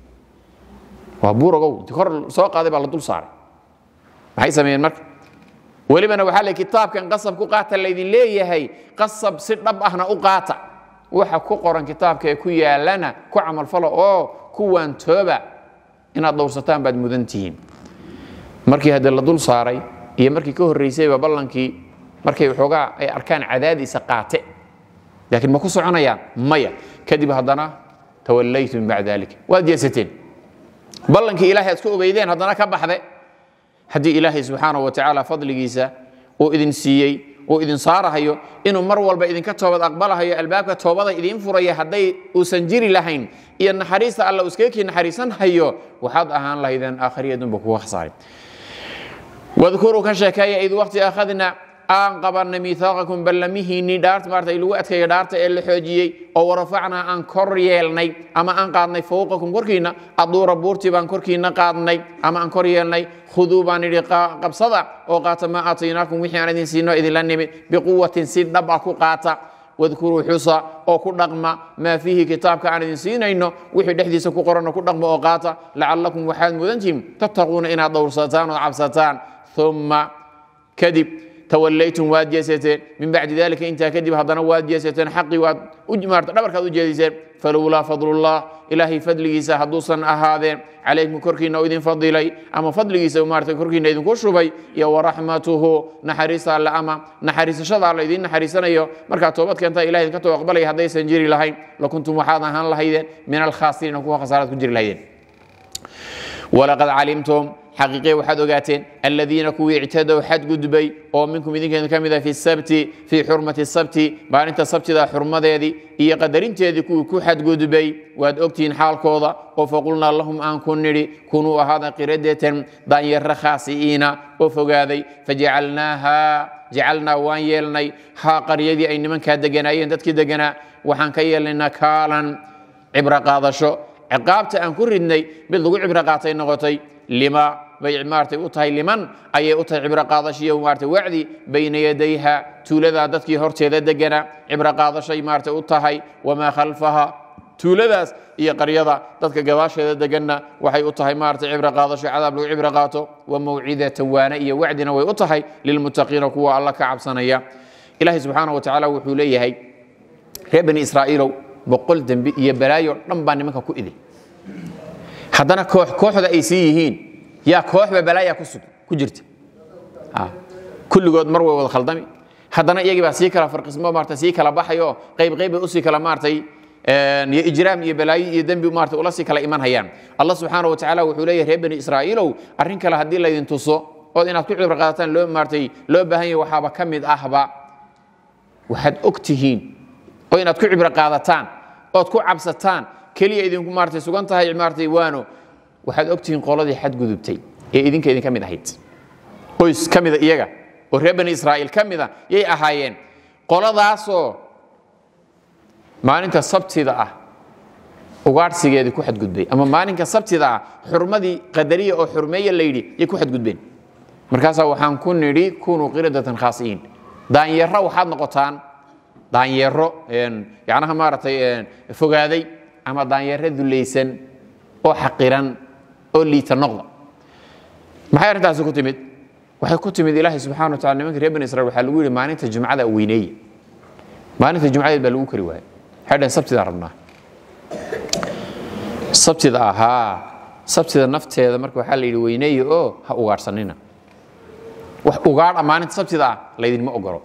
waa buurogow kor soo qaaday baa la dul saaray waxay sameeyeen marka walibana waxa la kitaabkan qasab ku qaata la idin leeyahay qasab si dhab ahna u qaata waxa ku qoran kitaabka ee ku yaalana ku amal falo oo kuwan tooba inaad dowrsataan baad mudantihiin markii hada la dul saaray iyo markii ka horeysay ballankii markay waxoogaa ay arkaan cadaadiisa qaate laakiin ma ku soconayaan maya kadib hadana tawallaytum ba'da dalik waad yeesateen ballankii ilaahay aad ku ogeydeen hadana ka baxday hadii ilaahay subhanahu wa ta'ala fadligiisa oo idin siiyay oo idin saarahayo inuu mar walba idin ka toobad aqbalahayo albaabka toobada idin furaya haday uusan jiri lahayn iyo naxariista Allah iska naxariisan hayo waxaad ahaan lahaydeen aakhiriyadun ku khasaaray wadhkuru ka sheekaya id waqti akhadna aan qabanay miisaaqakum ballamihiinii dhaarta maartay lagu adkeeyo dhaarta ee la xoojiyey oo warafacnaa aan kor yeelnay ama aan qaadnay fawqakum korkiina aduura buurtii baan korkiina qaadnay ama aan kor yeelnay khuduu baan idhi qabsada oo qaata maa aataynaakum wixii aan idin siino idinla nimid biquwatin si dhab ah ku qaata wadkuruu xusa oo ku dhaqma maa fiihi kitaabka aan idin siinayno wixii dhexdiisa ku qoranna ku dhaqma oo qaata lacallakum waxaad mudantihiin tattaquuna inaad dhowrsataan oo cabsataan uma kadib توليتم واديستين من بعد ذلك انت كذب هذا واديستين حقي واد دبرك وجيدين فلولا فضل الله الهي فضليسا حدوسا هذا عليكم كركينا وإذن فضلي اما فضليسا ومارت كركينا إذن كشبي يا ورحمته نحرس على اما نحرس شد على إذن نحرسنا marka toobadka inta ilaahay ka toobaqbalay hadaysan jiri lahayn la kuntum waxaad ahaan lahaydeen min al khasirin kuwa khasaarad ku jiri lahaydeen ولقد علمتم حقيقة وحد وقاتين الذين كوي اعتدوا حد قدبي أو منكم إذن كان كمذا في السبت في حرمة السبت بعد أنت السبت ذا حرمة ذي هي قدرين تذي كو حد قدبي واد أكتين حال كوضا وفقلنا اللهم أن كنري كونوا هذا قردة ضاير رخاسئين وفقاذي جعلنا وان يلني ها قريدي أين من كاد دقنا أين تدك دقنا وحن كيلنا كالا عبر قاضشو عقابته أن كردني بالضوء عبر قاطين نغطي لما بيع مارتي وطهي لمن أي وطهي عبر قاضشية ومارتي وعدي بين يديها تولدا دتكي هرتي ددقنا عبر قاضشي مارتي وطهي وما خلفها تولداس هي قريضة دتك قواشي ددقنا وحي وطهي مارتي عبر قاضشي عذاب لو عبر قاطو وموعدة توانية وعدنا ويطهي للمتقين كوا الله كعب صنيا إلهي سبحانه وتعالى وحوليه هي بني إسرائيل بقول دنبي يبرايو رمبان منك كو إذي haddana kooxda ay sii yihiin yaa kooxba balaaya ku jirta kulligood mar way wada khaldami haddana iyagii baa sii kala farqismo maartay sii kala baxayo qayb u sii kala maartay iyo ijraam iyo balaayo iyo dambi maartay ula sii kala iman hayaan Allah subhanahu wa ta'ala wuxuu leeyahay reer bani Israa'iilow arrin kale hadii la idin tuso oo inaad ku cibr qaadataan loo maartay loo baahan yahay waxaaba kamid ahba waxaad ogtihiin oo inaad ku cibr qaadataan oo ku cabsataan kaliya idinku maartay sugan tahay maartay waano waxaad ogtiin qoladii xad gudubtay ee idinka idin kamid ahayd qoys kamid iyaga oo reer bani Israa'iil kamid yay ahaayeen qoladaasoo maalinta sabtida ugaarsigeedii ku xad gudbay ama maalinka sabtida xurmadii qadariya oo xurmeeya leeydi ay ku xad gudbeen markaas waxaan ku niri kunu qiradatan khaasiin daanyaro waxaad noqotaan daanyaro yaanaha maartay fogaaday ama daanyaro dulaysan oo xaqiran oo liita noqda maxay arintaas ku timid waxay ku timid ilaahay subhanahu wa ta'ala nimanka reer bani Israa'iil waxa lagu yiri maalinta jumcada weyneey maalinta jumcada baa lagu kari waayay hadan sabtida rabnaa sabtida nafteeda marka waxa la yiri weyneey oo ha ugaarsanina wax ugaar maalinta sabtida la idin ma ogolo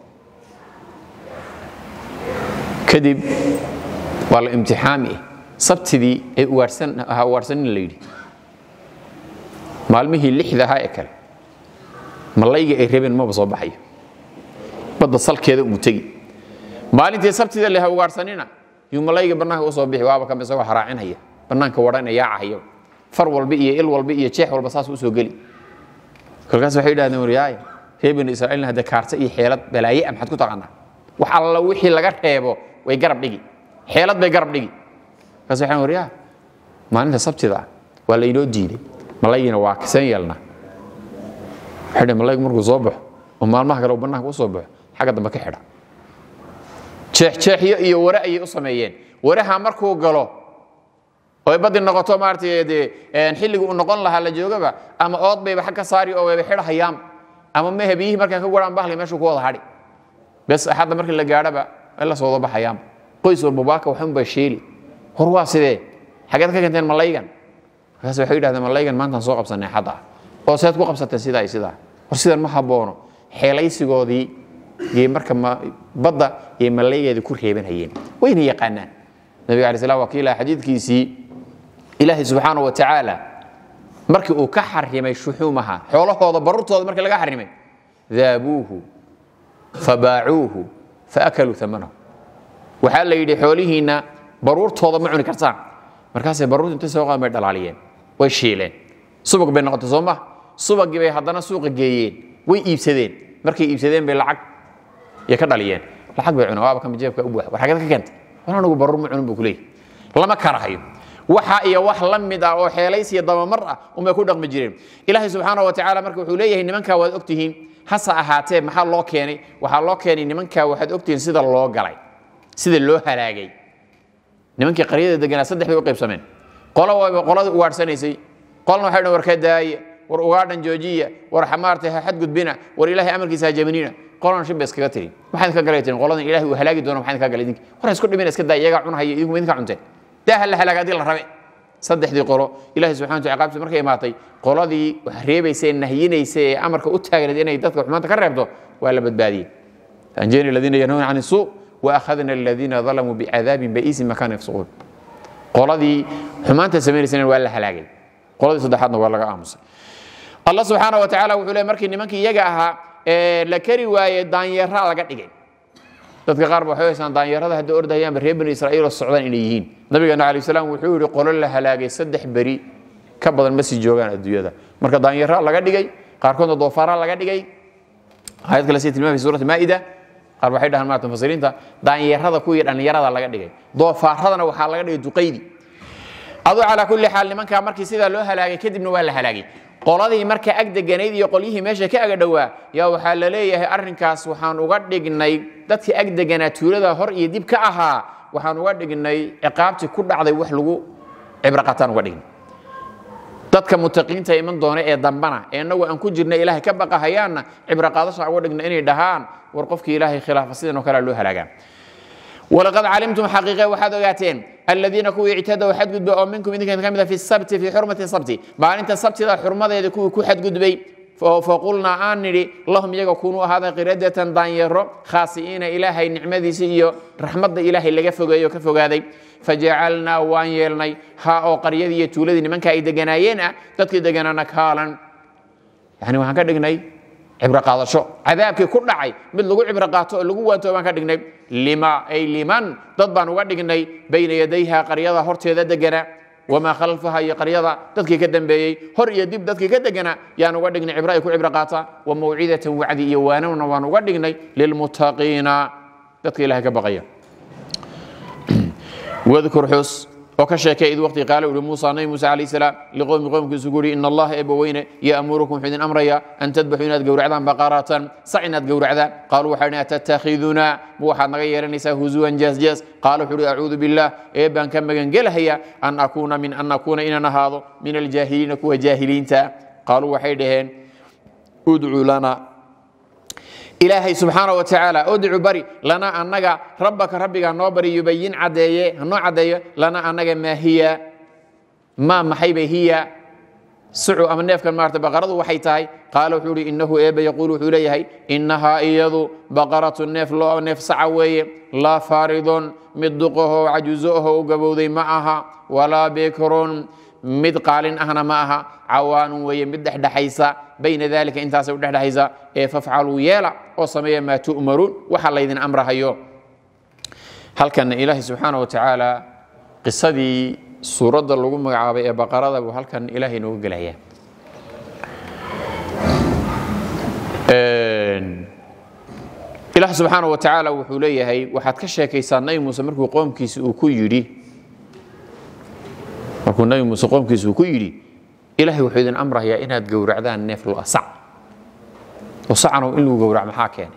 kadib wal imtixaami sabtidii ay ugaarsanin la yiri maalmihii lixda ha ekal malayga ay reebeen ma soo baxay badda salkeeda uu tagi maalintii sabtida la ugaarsanina yu malayga banaanka u soo bixi waaba ka isagoo haraacinaya banaanka waranaya cahayo far walba iyo il walba iyo jeex walba saas u soo gali kalkaas waxay yiraahdeen wariyaay reebeen Israa'iil hada kaarta iyo xeelad balaaye am xad ku taqana wax alla wixii laga reebo way garab dhigi xeelad bay garab dhigi kaas waxaan wariyaa maalinta sabtida waa la inoo diiday malayina waa kasan yeelna xidha malaygu markuu soo baxo oo maalmaha kale banaanka u soo baxo xaga dambe ka xidha jeexiyo iyo wara ay u sameeyeen waraha markuu galo oo badi noqoto maartay xilligu uu noqon lahaa la joogaba ama ood bayba xag ka saari oo way xidhayaan ama meehabihi markaan ka waraan bahli meeshu ku wada hadhi bas hadda markii la gaadhaba la soo baxayaan qoys walba baaka waxan ba sheeli hor waa sidee xageed ka kanteen malaygan kaas waxay yiraahdeen malaygan maanta soo qabsanay xada oo saad ku qabsatay sida war sidan ma haboono xeelaysigoodii ee marka badda ee malaygeeda ku reeban hayeen wayna yaqaanaan nabiga kaleey salaam wakiila xadiidkiisi ilaahi subhanahu wa ta'ala markii uu ka xarimay shuxumaha xoolahooda barurtooda markii laga xarimay daabuhu fabaa'uhu faakalu thamanahu waxa la yiri xoolihiina barurtooda ma cuni kartaan markaas ay baruurta inta soo qaamay dhalaaliyeen way shiileen subag bay noqotay Soomaa subagii bay haddana suuqa geeyeen way iibsadeen markay iibsadeen bay lacag iyo ka dhaliyeen lacag bay cunaan waaba kan jeebka u buux war xagad ka keentay waxaan ugu barur ma cunin buu kulay lama karahayo waxa iyo wax la mid ah oo xeelaysiya dabamar ah uma ku dhaqmi jireen ilaahay subxaanahu wa ta'ala marka wuxuu leeyahay nimanka waad ogtihiin hasa ahaatee maxaa loo keenay waxa loo keenay nimanka waxaad ogtihiin sida loo galay sida loo halaagay nimankii qaryada deganaa saddex bay u qaybsameen qolada u waarsanaysay qolna waxay war ka daay war ugaadhan joojiya war xamaartay xad gudbina war ilaahay amarkiisa jamanina qolana shib iskaga tiri waxaan ka galayteen qoladan ilaahay uu halaagi doono waxaan ka galay idinka war isku dhimin iska daa iyaga cunahaya idinku idinka cunteen daa la halaagadii la rabe saddexdii qolo ilaahay subxaanahu wa ta'ala qaabti markay imaatay qoladii wax reebaysay nahyinaysay amarka u taagnayd inay dadka xumaanta ka reebto waa la badbaadiyay anjayna alladina yanhuna 'ani suu wa akhadna alladina zalamu bi'adabin ba'is ma kana yafsuqun qoladii xumaanta sameeysay waa la halaagay qoladii saddexaadna waa laga aamusay Allah subhanahu wa ta'ala wuxuu leeyahay markii nimankii iyaga ahaa la kari waayay daanyara laga dhigay dadka qaar waxay haysan daanyarada hadda ordayaan reer bani Israa'iil oo socdaan inay yihiin nabiga kaleey salaam wuxuu yiri qolo la halaagay saddex bari ka badan ma sii joogaan adduunyada marka daanyara laga dhigay qaarkood doofaara laga dhigay ayad kale si tilmaamay suurada maa'ida qaar waxay dhahan maanta fasiriinta daanyarada ku dhalinyarada laga dhigay doofaaradana waxa laga dhigay duqeydi adu ala kulli xaal nimanka markii sida loo halaagay kadibna waa la halaagay qoladii marka ag deganayd iyo qolyihii meesha ka aga dhawaa yaa waxa la leeyahay arrinkaas waxaan uga dhignay dadkii ag deganaa tuulada hor iyo dib ka ahaa waxaan uga dhignay ciqaabti ku dhacday wax lagu cibra qataan uga dhignay dadka mutaqiinta iman doona ee dambana ee anagu aan ku jirnay ilaahay ka baqahayaana cibra qaadasha uga dhignay inay dhahaan war qofkii ilaahay khilaafa sidoo kale loo halaagaa ولقد علمتم حقيقة وحدوغاتين الذين كو اعتدوا حد قد بأو منكم إذن كان كاملة في السبت في حرمة السبت بعد أنت السبت ذا حرمة ذا كو حد قد بي فقلنا آنري اللهم يكونوا هذا قردة ضانيرو خاصئين إلهي نعمة سيئو رحمة إلهي اللي كفوق هذا فجعلنا وان يلني ها أو قرية يتولد من كاي دقناينا تدكي دقنا نكالا يعني وحن كدقناي عبر قادشو عذابك كل عي mid lagu cibra qaato lagu waanto baan ka dhignay lima ay liman dad baan uga dhignay bayna yadayha qaryada horteeda degana wama khalfaha ya qaryada dadkii ka dambeeyay hor iyo dib dadkii ka degana yaan uga dhignay cibra ay ku cibra qaata wa maw'idatan wa'di iyo waanana waan uga dhignay lil muttaqiina dadka ilaahay ka baqaya wadhkur hus وكشكي إذ وقت قال موسى نبي موسى عليه السلام لقوم كسجوري إن الله أبوين يأمركم حين أمريا أن تذبحون تجور عذاب بقرات صعنا تجور عذاب قالوا حنا تتخذنا موحد نغير النساء هزوا جاز قالوا حلو أعوذ بالله إبان كم جنجل هي أن أكون إننا هذا من الجاهلين كوا جاهلين قالوا وحيدهن ادعوا لنا إلهي سبحانه وتعالى ادعو بري لنا أنك ربك نوبري يبين عداية نوع عداية لنا أنك ما هي ما محيبة هي سعو أمن نفك المارتة بقرض وحيتاي قالوا حولي إنه إيبا يقول حولي إنها إيضو بقرة نف سعوية لا فارض مدقه وعجزوه وقبوذي معها ولا بكر مد قالين أهنا معها عوان ويمد حيسا بين ذلك انت سوى حيسا فافعلوا يلا وصمي ما تؤمرون وحل إذن أمرها يوم هل كان إلهي سبحانه وتعالى قصدي سورة اللغم عابئة بقرة وهل كان إلهي نوقل هي إله سبحانه وتعالى وحوليه هي وحد كشا كيسان نبي موسى مركو قوم كيس وكيري مركو نبي موسى قوم كيس وكيري إلهي وحيدن أمره يا إنها تجور عذان نفل الأصع وصعنوا إلو جورع محاكين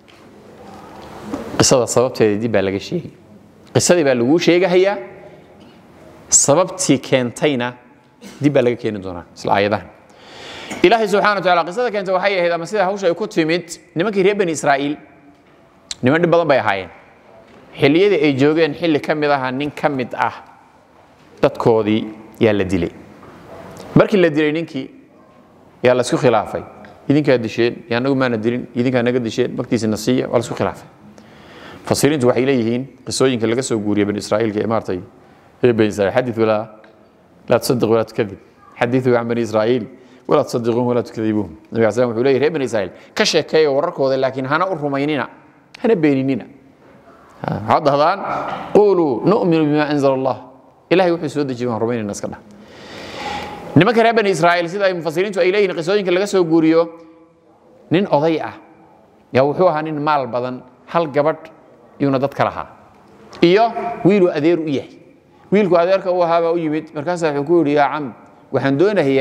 قصة صببتي دي بلغ شيء قصة دي بلغو شيء هي صببتي كانتينا دي بلغ كين دونا الآية ده إلهي سبحانه وتعالى قصة كانت وحية هذا مسيرة هوشة يكون في ميت نمك ريب بني إسرائيل نمك بدل بيهاين حلية دي إيجوجين حل كم ذا نين كم تتكودي يلا دلي بركي اللي دلي نينكي يلا سكو خلافي إذن كان دشين يعني نقول ما ندرين إذن كان نقد دشين بكتيس النصية ولا سكو خلافي فصيرين توحي إليهين قصوين كلا قصوا جوريا بني إسرائيل كإمارتي هي بني إسرائيل حدث ولا لا تصدق ولا تكذب حدثوا عن بني إسرائيل ولا تصدقون ولا تكذبون النبي عليه الصلاة والسلام يقول لي بني إسرائيل كشكاية وركوا لكن هنا الرومينينا هنا بينينا هذا قولوا نؤمن بما أنزل الله إلهي وحي سود جماعة الرومين الناس كلها نما كان بني إسرائيل سيدا المفسرين إليه قصوين كلا قصوا جوريو نين أضيعة يا وحوها نين مال بدن hal gabadh iyuna dad kala ahaa iyo wiilu adeer u yahay wiilku adeerka uu ahaa baa u yimid markaas wuxuu ku yiri yaa cam waxaan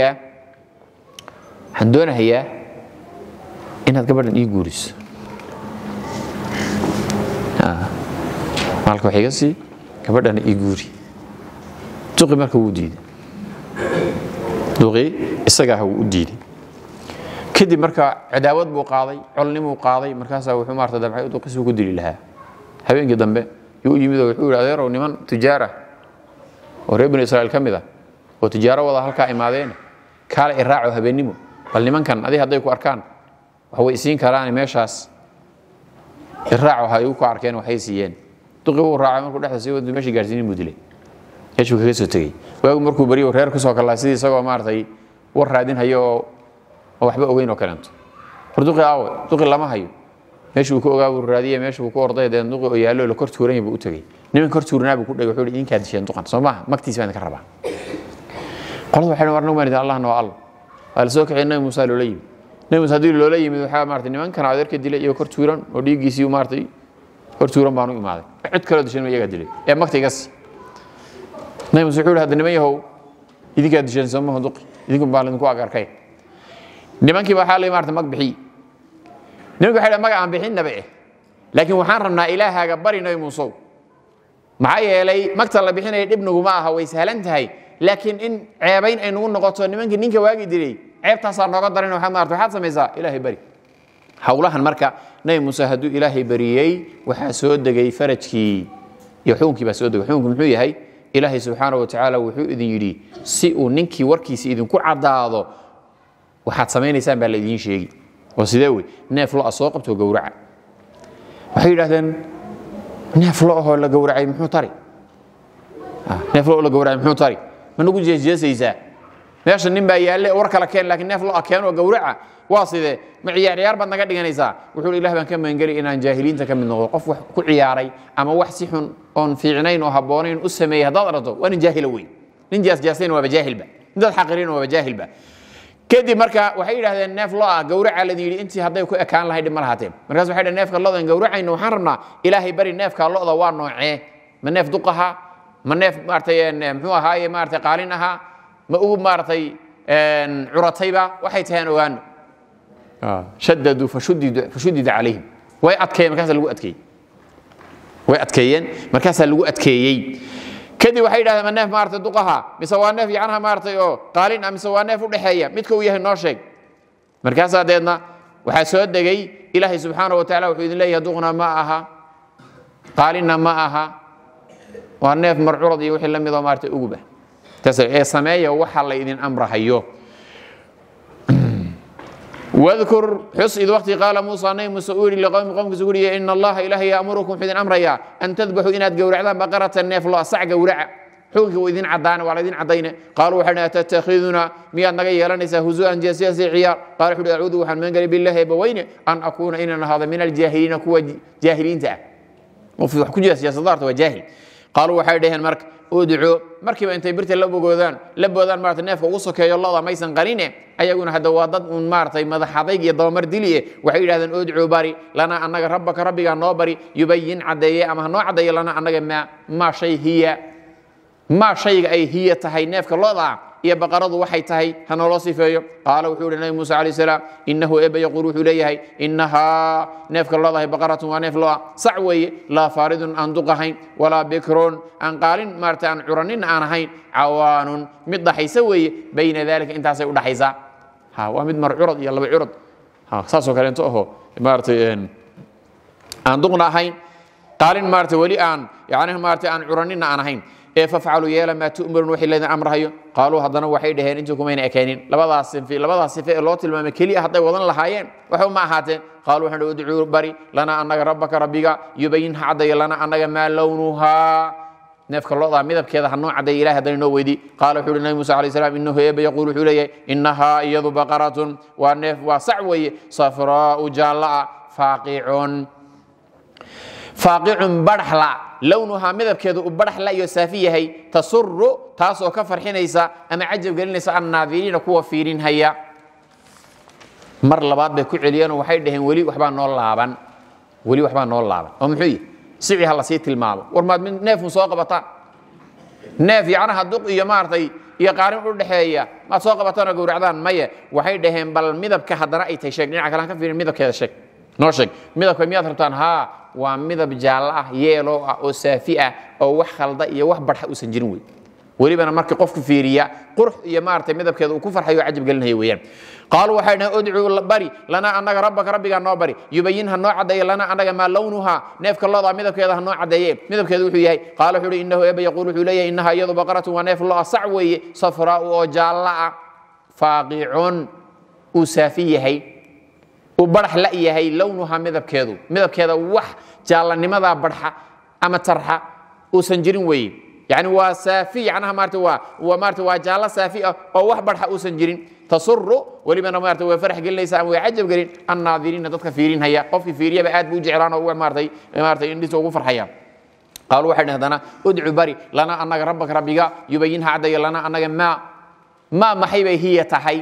doonayaa inaad gabadhan ii guuriso maalka waxay gasii gabadhan ii guuri duqi marka uu diiday duqi isaga uu diiday kadib marka cadaawad buu qaaday colnimo qaaday markaas wuxuu maartay dabcay duqi soo ku dili lahaa habeenkii dambe yuu yimid wuxuu yiri adeerow niman tijaara oo reer bani Israa'iil kamida oo tijaaro wada halka imaadeen kala iraaco habeenimo bal nimankan adii haday ku arkaan waxa way siin karaan meeshaas iraaco hay ku arkeen waxay siiyeen duqi uu raacay markuu dhaxda sii wada meeshii gaarsiin buu dilay yeeshu kaga soo tagay waagu markuu bariyo reer ku soo kala sidii isagoo maartay war raadin hayo oo waxba ogeyn oo kalanto duqi lama hayo meeshuu ku ogaa uu raadiyay meeshuu ku orday duqi oo yaalo la kor tuuran buu u tagay niman kor tuurnaa buu ku dhagay wuxuu idinka disheen duqan Soomaa magtiisa baan ka rabaa qolada waxay warnaa maartay Allah noo al soo kicina Muuse loo leeyay Muuse hadii loo leeyay waxa maartay nimankan adeerka dilay iyo kor tuuran oo dhiigiisii maartay kor tuuran baan u imaaday cid kale disheen iyaga dilay ee magtigaas Muuse wuxuu hadda niman yahow idinka disheen Soomaa duqi idinku baalan ku agarkay nimankii waxa la maartay mag bixi nimanku waxay mag aan bixin nabe laakiin waxaan rabnaa Ilaahaaga barino Muuse maxay yeelay magta la bixinay dibnugu ma aha way sahlan tahay laakiin in ceebayn ay nagu noqoto nimanka ninka waagi dilay ceebtaas aan nooga darin waxa maartay waxaad sameeysaa Ilaahay bari hawlahan marka Nabi Muuse haduu Ilaahay bariyay waxa soo dagay farajkii iyo xukunkii ba soo dagay xukunku muxuu yahay Ilaahay subhanahu wa ta'ala wuxuu idin yiri si uu ninkii warkiisa idin ku cadaado waxaad sameeynaysaa baa la idin sheegi oo sidee way neef loo soo qabto gowraca waxay yiraahdeen neef loo la gowracay muxuu tari neef loo la gowracay muxuu tari manugu jeesaysaa meesha nin baa yaale war kala keen laakiin neef loo akeen oo gowraca waa sidee ma ciyaar baad naga dhiganaysaa wuxuu Ilaahay baan ka maangeli inaan jaahiliinta ka mid noqdo qof wax ku ciyaaray ama wax si xun oon fiicnayn oo haboonayn u sameeyay hadaad aragto waa nin jaahil weey nin jaasayna waa jaahilba dad xaqiriin waa jaahilba kadib marka waxay yiraahdeen neef loo gowraca la yiri intii haday ku ekaan lahayd ma lahaateen markaas waxay dhaheen neefka loodan gowracayno waxaan rabnaa Ilaahay bari neefka looda waa noocee ma neef duqaha ma neef maartay muxuu ahaaye maartay qaalin aha ma ugu maartay curatayba waxay tahan ogaan shaddadu fashuddida alayhim way adkeeyeen markaas lagu adkeeyay kadib waxay yiraahdeen ma neef maartay duqaha mise waa neef yacnaha maartay oo qaalin mise waa neef u dhaxeeya midka uu yahay noo sheeg markaas adeedna waxa soo dagay Ilaahay subhanahu wa ta'ala wuxuu idin leeyahay duqna ma aha qaalina ma aha waa neef marcurad iyo wixii la mid ah maartay ugu bah taas ay sameeyo waxa la idin amrahayo واذكر حس إذ وقت قال موسى نيم مسؤول لقوم سوريا إن الله إله يأمركم في أمريا أن تذبحوا إن تجورع بقرة النيف الله صع جورع حوك وإذن عدانا ولا إذن عدينا قالوا حنا تتخذنا ميان نجي لنسى هزوءا جسيس عيار قال حد أعوذ وحن من قال بالله بوين أن أكون إن هذا من الجاهلين كوا جاهلين تاع وفي حكي جسيس صدارت وجاهل قالوا حيده المرك ودعوا مركب أنت برت لبودان مارت الناف ووصك يا الله ما يسن قرينه أيقون هذا وضد من مارت ماذا حضيق يضمر دليه وحيد هذا ادعوا باري لنا أنك ربك ربك النابري يبين عديه أما هنوع عديه لنا أنك ما شيء هي ما شيء أي هي تهي نافك الله يا بقرض وحي تهي هنولصي فيه قال وحول النبي موسى عليه السلام إنه أبا يقول وحوليه إنها نافك الله بقرة وناف الله صعوي لا فارد أن دقهين ولا بكر أن قال مارت أن عرنين أنهين عوان مد حيسوي بين ذلك أنت سيقول حيسا ها ومد مرعرض يلا بعرض ها ساسو كلام تأهو مارت أن دقناهين قال مارت ولي أن يعني مارت أن عرنين أنهين ففعلوا يا لما تؤمرون وحي الذين امره قالوا هذنا وحي دهين انتم ما اكانين لبدا صفه لو تلمام كليه حتى ودن لهايين وحو ما احاتين قالوا وحن ادعوا بري لنا انك ربك ربك يبين عدي لنا انك ما لونها نفك الله مدبكيده هنو عدي الى هذا نو ويدي قال وحول النبي موسى عليه السلام انه يقول حوليه انها يد بقره ونف وسعوي صفراء جالاء فاقع برحلا لونها مذهب كذا وبرحلا يسافيه هي تصر تاسو كفرحينيسا اما عجب قلنيسا الناظرين كوا فيرين هيا مر لباد bay ku celiyeen waxay dhaheen wali waxba noo laaban ولي وحبا نول لابن ومحوي سعي هلا سيت المام ورماد من نيف مساقبة نيف يعني هدوق يا مارتي يا قارن ودحيا ما ساقبتنا غورعدان ميه waxay dhaheen bal midabka hadana ay tay sheegnay kala ka fiirin midabkeeda sheeg noo sheeg midabka miyaad rabtaan ha waa midab jaalo ah yeelo ah oo saafi ah oo wax khalda iyo wax barxa u san jirin way وليبنا مركي قف فيريا قرح يا مارتي مدب كذا وكفر حيو عجب قالنا هي ويان قالوا وحنا ادعوا بري لنا انك ربك انو بري يبينها النوع عدي لنا انك ما لونها نيفك الله مدب كذا النوع عدي مدب كذا وحو يحيى قال وحو انه ابي يقول وحو لي انها يد بقره ونيف الله صعوي صفراء وجاله فاقع وسافيه وبرح لا يحيى لونها مدب كذا وح جالنimada برحه اما ترحه وسنجرين وي يعني وسافي عنها مارتي وجاله سافي او wax barxa oo san jirin tasarru waliba maartay way farax gelinaysa way ajab galin annaadiriin dadka fiirin haya qofki fiiriyaba aad buu jeclaan oo maartay indhiis ugu farxayaan قالوا waxay dhahdana udcu bari lana annaga rabbaka rabbiga yubayinha aday lana annaga ma maxay bay hiya tahay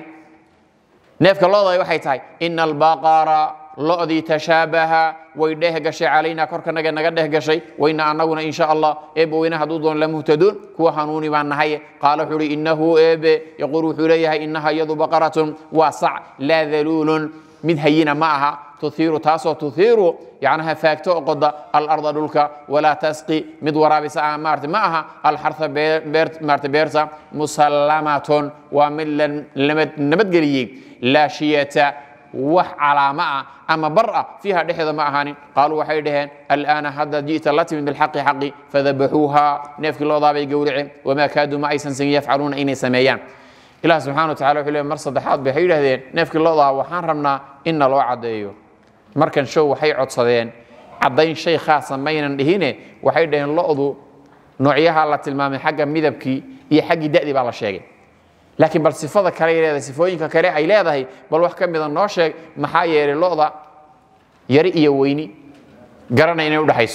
neefka looday waxay tahay innal baqara لأذي تشابها ويده قشي علينا كركنا نجده قشي وإن أنغنا إن شاء الله إبوينا حدودون لمهتدون كوا حنوني بان نهاية قال حولي إنه إب يقول حوليها إنها يد بقرة واسع لا ذلول من هينا معها تثير تاسو تثير يعني فاكتو قد الأرض دلك ولا تسقي مدورا بساعة مارت معها الحرث مارت بيرسا مسلمة ومن نمت قريب لا شيئة وح علامة أما برأ فيها دحية معهاني قالوا وحيدهن الآن هذا جئت التي من بالحق حقي فذبحوها نفك الله ضابي قورعي وما كادوا ما أيسن يفعلون إني سميان إله سبحانه وتعالى في مرصد حاط بحيدهن نفك الله ضابي وحرمنا إن الله عديه مركن شو وحي عدصدين عدين شيء خاصا مينا هنا وحيدهن الله نوعيها الله تلمامي حقا مذبكي هي حقي دأدي بالله شيء لكن بل صفات كريه هذا صفوين كريه أي لا هي بل واحد كم من الناشق محاير اللقطة يري يويني قرنا ينود حيس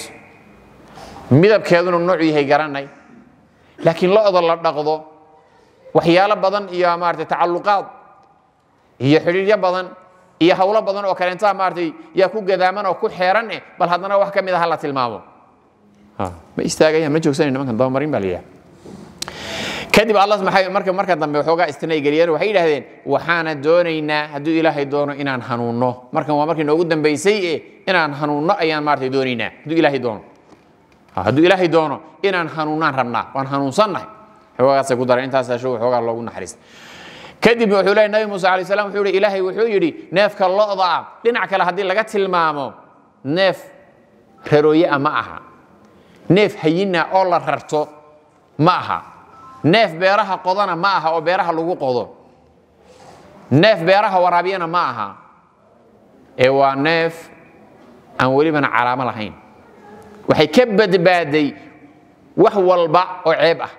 مذهب كذون النوع هي قرنا لكن لقطة لا نقضه وحيال بدن يا مارت تعلقات هي حرية بدن هي حول بدن وكرنتها مارتي يا كوج دائما أو كوج حيرانة بل هذا واحد كم من هلا الماضي ما يستاجي هم نجوك سنين ما كان ضامرين باليه كذب الله سبحانه مركب دم بحوجة استنى جريان وحيد هذين وحنا دونينا هدو إله دونه إن هنونه مركب نوجد دم بيسيء إن هنونه أيام مارت دونينا هدو إله دونه إن هنونه ربنا وان هنوصلنا هو سكودر أنت سشوف حوجة الله ونحرس كذب وحولي النبي موسى عليه السلام وحولي إلهي وحولي نافك الله ضاع لنعك لهذه لقت المامو ناف هروية معها ناف هينا الله ررتو معها ناف بيرها قضنا معها وبيرها لغو قضو ناف بيرها ورابينا معها ايوا ناف ان وليبنا علامه لهين waxay ka badbaaday wax walba oo ceeb ah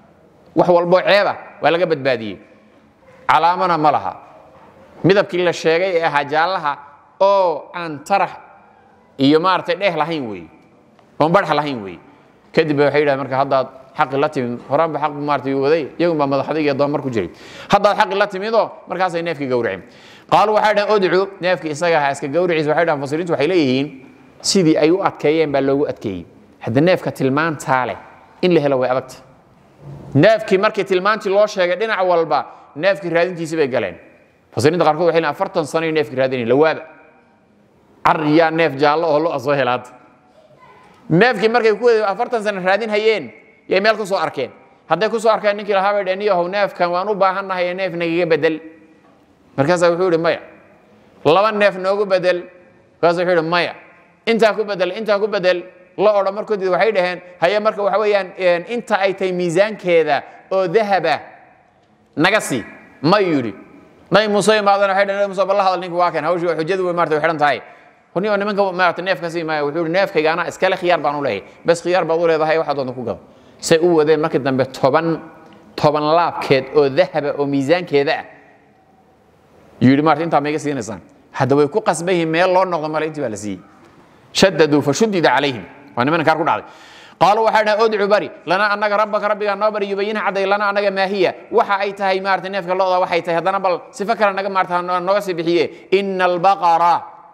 waa laga badbaadiyay calaamana ma laha midabkii la sheegay ee ahaa jaalaha oo aan tarax iyo maartay dheeh lahayn way oo barx lahayn way kadib waxay yiraahdeen marka hadda حق الله تيم هرب حق مارتي وذي يوم ما مدحدي يضام مركو جري هذا حق الله تيم ذو مركز نافك جورعين قالوا وحدا أدعو نافك إسقى حاسك جورعيز وحدا فصيلين وحيليهين سيدي أيو أتكيين بلو أتكيين هذا نافك تلمان تاله إن له لو أبكت نافك مركز تلمان تلاش هجدين أول با نافك رادين تيسبي جلين فصيلين تقاركوا وحين أفرطن صنين نافك رادين لواب عريا ناف جالله الله أصهلات نافك مركز كود أفرطن صنين رادين هيين يا مالك سو أركين هذا كسو أركين نيكي لهذا دنيا هو ناف كان وانو باهنا هي ناف نيجي بدل مركز يحول مايا لبان ناف نوجو بدل مركز يحول مايا أنت أكو بدل الله أرى مركز دي وحيد هن هي مركز وحويان أنت أي تي ميزان كذا أو ذهبة نقصي ما يوري ما يمصي ما هذا حيد مصاب الله هذا نيك واكن هو شو حجده ومرت وحرن تاي هني وانا منك ما ناف كسي ما يحول ناف كي أنا إسكال خيار بانو له بس خيار بقول هذا هي واحد عنده كوجا سأقول ذي مركز دم طبعا لاب كده أو ذهب أو ميزان كذا يقول مارتين تامي كسي نسان هذا ويكون قصبه ميل الله نقدم عليه تبى لسي شددوا فشدد عليهم وانا من كاركون عليه قالوا وحنا أدعو بري لنا أنك ربك النابر يبينها عدي لنا أنك ما هي وحا أيتها مارتين نفك الله وحا أيتها هذا نبل سفكر أنك مارتها نغسي بحيه إن البقرة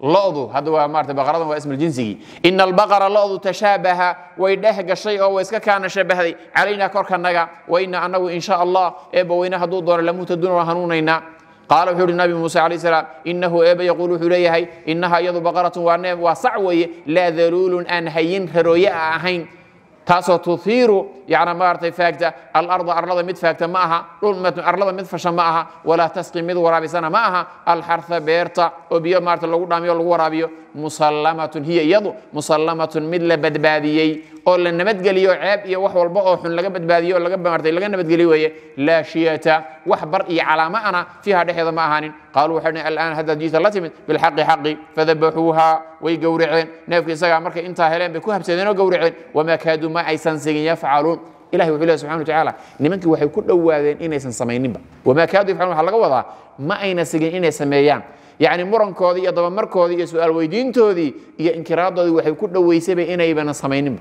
لأضو هذا هو مارت بقرة واسم الجنسي إن البقرة لأضو تشابه ويده الشيء أو إسكا كان شبه علينا كركا نجا وإن أنه إن شاء الله إبوينا هدو دور لموت الدون وهنونينا قال وحول النبي موسى عليه السلام إنه أبا يقول حليه إنها يد بقرة وعنب وصعوي لا ذلول أنهين هرويا أهين تاسو تثير يعني مارتي فاكتة الأرض أرض مد فاكتة معها أرض مد فشا معها ولا تسقي مد ورابسنا معها الحرث بيرتا وبيو مارت لو داميو لو ورابيو مسلمة هي يد مسلمة مد لبدباديي oo la nabad galiyo ceeb iyo wax walba oo xun laga badbaadiyo laga baartay laga nabad galiyo way la shiyata wax bar iyo calaama ana fiha dhaxeeda ma ahaanin qaalu waxana al'aan hada jiita la timid bil haqqi fadabahuha way gowraceen neefka isaga marka inta heleen bay ku habsadeen oo gowraceen wama kaadu ma aysan sigin yafcaluun ilaahi wuxuu subhanahu wa ta'ala nimankii waxay ku dhawaadeen inaysan sameeyninba wama kaadu yafcaluun waxa laga wadaa ma ayna sigin inay sameeyaan يعني مرنكودي يا دبا مركودي يا سؤال ويدينتودي يا انكرادودي waxay ku dhaweysay inayna sameeynin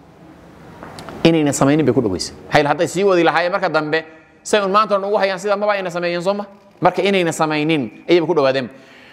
inayna sameeynin bay ku dhaweysay hayl haday sii wadi lahaayeen marka dambe say un maanta ugu hayaan sida maba ayna sameeyeen Soomaa marka inayna sameeynin ayay ku dhawaadeen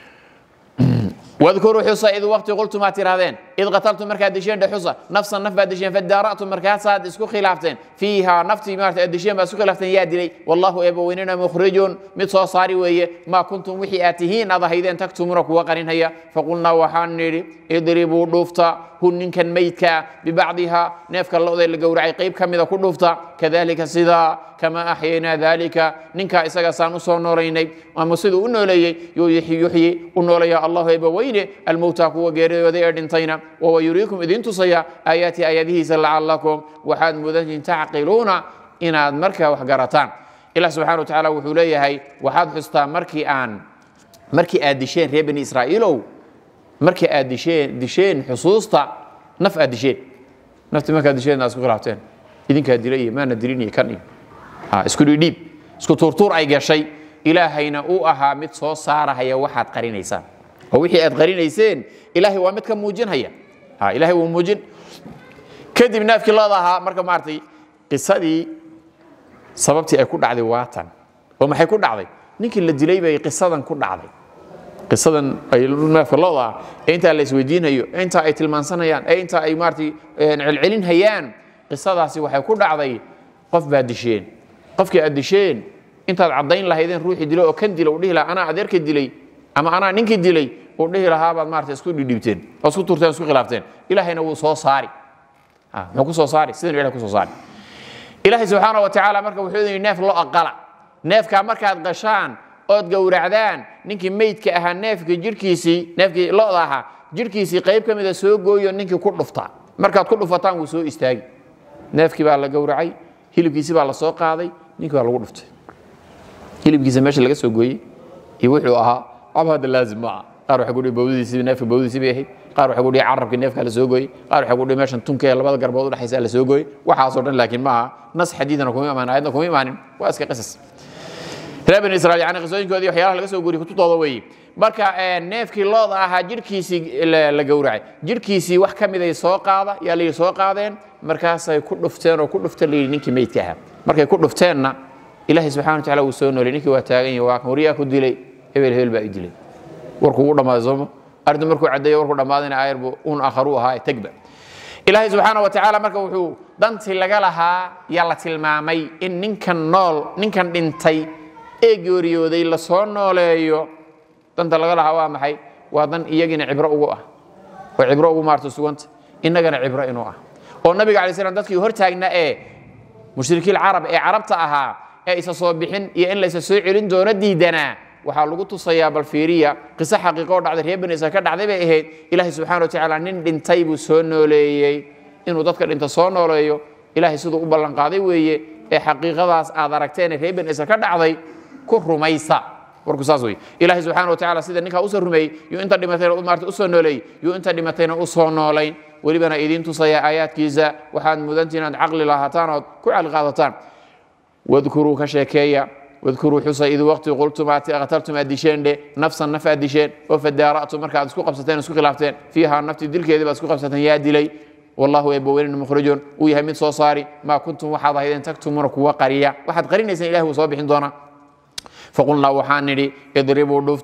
واذكروا حصة إذ وقت قلتم ما ترادين إذ قتلتم مركات دشين حصة نفسا نفا دشين فدارأتم مركات صاد اسكو خلافتين فيها نفتي مارت دشين باسكو خلافتين يا دلي والله يبويننا مخرج متصاري ويه ما كنتم وحياتهين هذا هيدين تكتمونك وقرين هيا فقلنا وحان اضربوا لفتا هن كان ميتك ببعضها نفك الله ذي اللي قورعي قيب كم إذا كل لفتا كذلك سذا كما أحيينا ذلك ننكا إساقا سانوسو نوريني ومسيدو أنه لي يحيي أنه لي الله يبويني الموتى هو غير وذي أردنتين وهو يريكم إذن تصيا آيات آياته سلعلكم وحاد مذنجين تعقلون إن مركا وحقرتان إله سبحانه وتعالى وحوليه هاي وحاد حستا مركي آدشين ري بني إسرائيل مركي آدشين حصوصتا نف آدشين نفت مركي آدشين ناس كغلافتين إذن كادرية ما ندريني كاني اسكو ديب اسكو تورتور أي قاشي إلهينا أوها متصو سارة هيا واحد قرين إيسان ووحي أد قرين إيسان إلهي وامدك موجين هيا إلهي وموجين كدب نافك الله ضاها مركب مارتي قصة sababtii ay ku dhacday waatan oo maxay ku dhacday ninkii la dilay bay qisadan ku dhacday qisadan ay neefka looda inta la isweydiinayo inta ay tilmaansanayaan inta ay maartay celcelin hayaan qisadaasi waxay ku dhacday qof baa disheen qofkii aad disheen intaad cadayn lahaydeen ruuxii dilay oo kan dilay oo dhihi lahaa ana adeerka dilay ama ana ninkii dilay oo dhihi lahaa baad maartay isku dhibteen oo isku turteen isku khilaafteen ilaahayna wuu soo saari muxuu ku soo saari sidoo ilaahay ku soo saari إلهي سبحانه وتعالى مركب وحيد ناف لو أقلع ناف كمركب قشان أود جوردان نينك ميت كأها ناف كجركيسي ناف لو ضاها جركيسي قريب كم إذا سوق جوي نينك كل رفطان مركب كل رفطان وسوق استاج ناف كبار على جورعي هيلو كيسي على سوق هذا نينك على رفط هيلو كيسي ماشي لقى سوق جوي يوحوا هذا لازم معه قارو حقولي بودي سي ناف بودي سي بيهي قارو حقولي عرب كنيف كلا سوقي قارو حقولي ماشان تونكي لبada garbood dhaxaysa la soogoy waxa soo dhan laakiin ma nas xadiidana kuma imaan ayadna kuma imaanin waa iska qisas reer Israa'iil yani qisooyinkoodii waxyaalaha laga soo guuriyo kutubtooda way marka neefkii looda ahaa jirkiisi la gowracay jirkiisi wax kamid ay soo qaada yaa la soo qaadeen markaas ay ku dhufteen oo ku dhufteen ninkii meydka ahaa markay ku dhufteenna ilaahay subhanahu wa ta'ala uu soo noolay ninkii waa taagan yahay waa horiya ku dilay hebel baa dilay warku uu dhamaado أرد مركو عدي وركو دمادين عيربو أون آخروها تكبر إلهي سبحانه وتعالى مركو وحو دانتي لغالها يلا تلمامي إن ننكن دنتي إيجوريو دي لصون نوليو دانت لغالها وامحي وادن إيجين عبرأوه وعبرأوه مارتو سوانت إنغان عبرأينوه والنبي عليه السلام دانتك يهرتاقنا مشركي العرب عربتها إيسا صوبحين إن ليس سوعرين دون ديدنا waxaa lagu tusayaa bal fiiriya qiso xaqiiqo oo dhacday reer Bani Israa'iil ka dhacday bay ahayd Ilaahay subhanahu wa ta'ala nin dhintay buu soo nooleeyay inuu dadka dhinta soo nooleeyo Ilaahay sidoo u ballan qaaday weeye ee xaqiiqadaas aad aragteen reer Bani Israa'iil ka dhacday ku rumaysa warku saas weeye Ilaahay subhanahu wa ta'ala sida ninka u soo rumeeyay iyo inta dhimatayna u maartay u soo nooleeyay iyo inta dhimatayna u soo nooleyn walibana idin tusaya aayaadkiisa waxaad mudantiin aad aqli lahataan oo ku caqli qaadataan wadkuru ka sheekeeya واذكروا حصة إذ وقت قلتم قتلتم أديشين نفسا نفع أديشين وفدارأتم مركز اسكو قبستين اسكو خلافتين فيها النفط دلك إذا اسكو قبستين يا دلي والله يبوين مخرجون ويهمين صوصاري ما كنتم وحاضا إذا تكتمون كوا قرية واحد قرين يسن إله وصابحين دونا فقلنا وحانري اضربوا اللفتا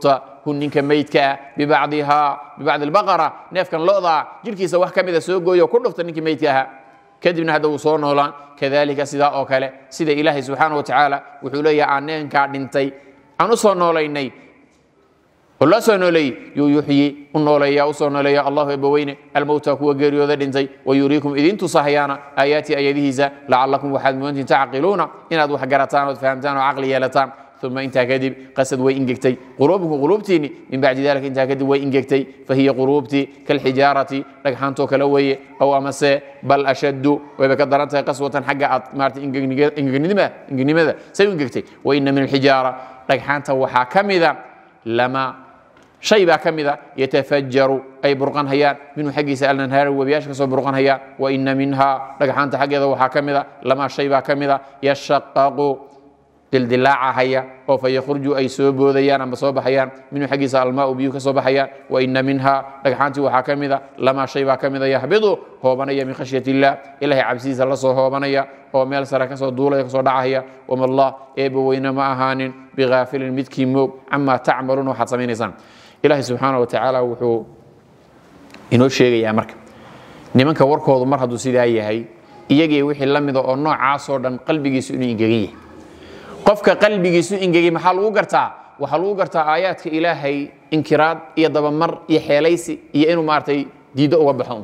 هنك ميتك ببعض البقرة نيف كان لوضع جلكي سواح كمذا سوقو يوكلفت نك ميتك كدبنا هذا وصورنا ولا كذلك سيدا أوكاله سيدا إلهي سبحانه وتعالى وحولي عنين كاردنتي أنو صورنا ليني والله صورنا لي يحيي ونولي وصورنا لي الله يبوين الموتى كوا غيريو ذا دنتي ويريكم إذن تصحيانا آياتي أيديهزا لعلكم واحد من تعقلون إن هذا حجرتان وفهمتان وعقليالتان ثم انت كذب قصد وإنجكتي قلوبكم قلوبتيني من بعد ذلك انت كذب وإنجكتي فهي قلوبتي كالحجارة رجحانتو كلوي أو أمس بل أشد وبكدرتها قسوة حق مارت إنجني ماذا سوي إنجكتي وإن من الحجارة رجحانتها وحاكمذا لما شيء كمذا يتفجر أي برقان هيان منه حق سألنا نهار وبياش كسب برقان هيان وإن منها رجحانتها حق ذا وحاكمذا لما شيء كمذا يشقق دلدلاعة هيا أو فيخرج أي سوبو ذيان أم صوب حيان منه حقيس الماء بيوك صوب حيان وإن منها رجحانتي وحاكمذا لما شيء كمذا يحبض هو بنيا من خشية الله إلهي عبسيس الله هو بنيا هو ميل سرك صو دولة صو دعهيا وما الله إبوين ما أهان بغافل متكي موج عما تعملون وحصمين إنسان إلهي سبحانه وتعالى وحو إنه شيء يا مرك نمك وركه ضمر هذا سيداي هاي يجي وحي لمذا أو نوع عصر دم قلبي يسوني إنجيل qofka qalbigiisu ingegay maxaa lagu gartaa aayaadka ilaahay inkiraad iyo dabamar iyo xeelaysi iyo inuu maartay diido uga baxo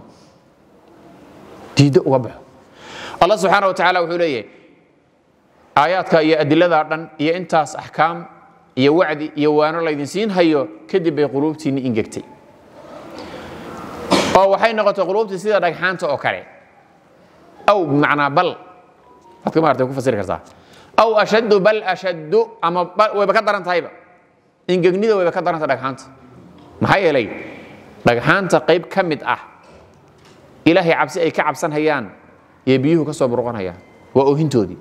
Allah subhanahu wa ta'ala wuxuu leeyahay aayaadka iyo adilada dhan iyo intaas ahkaam iyo wacdi iyo waano la idin siin hayo kadib bay quluubtiina ingegtay oo waxay noqotay quluubtii sida dhagxaanta oo kale aw macna bal dadka maartay ku fasiri kartaa أو أشد بل أشد أما ويبكدر أنت هيبة إن جنيده ويبكدر أنت دكانت ما هي لي دكانت قيب كمد إلهي عبس أي كعبسان هيان يبيه كسب رقان هيان وأهنتودي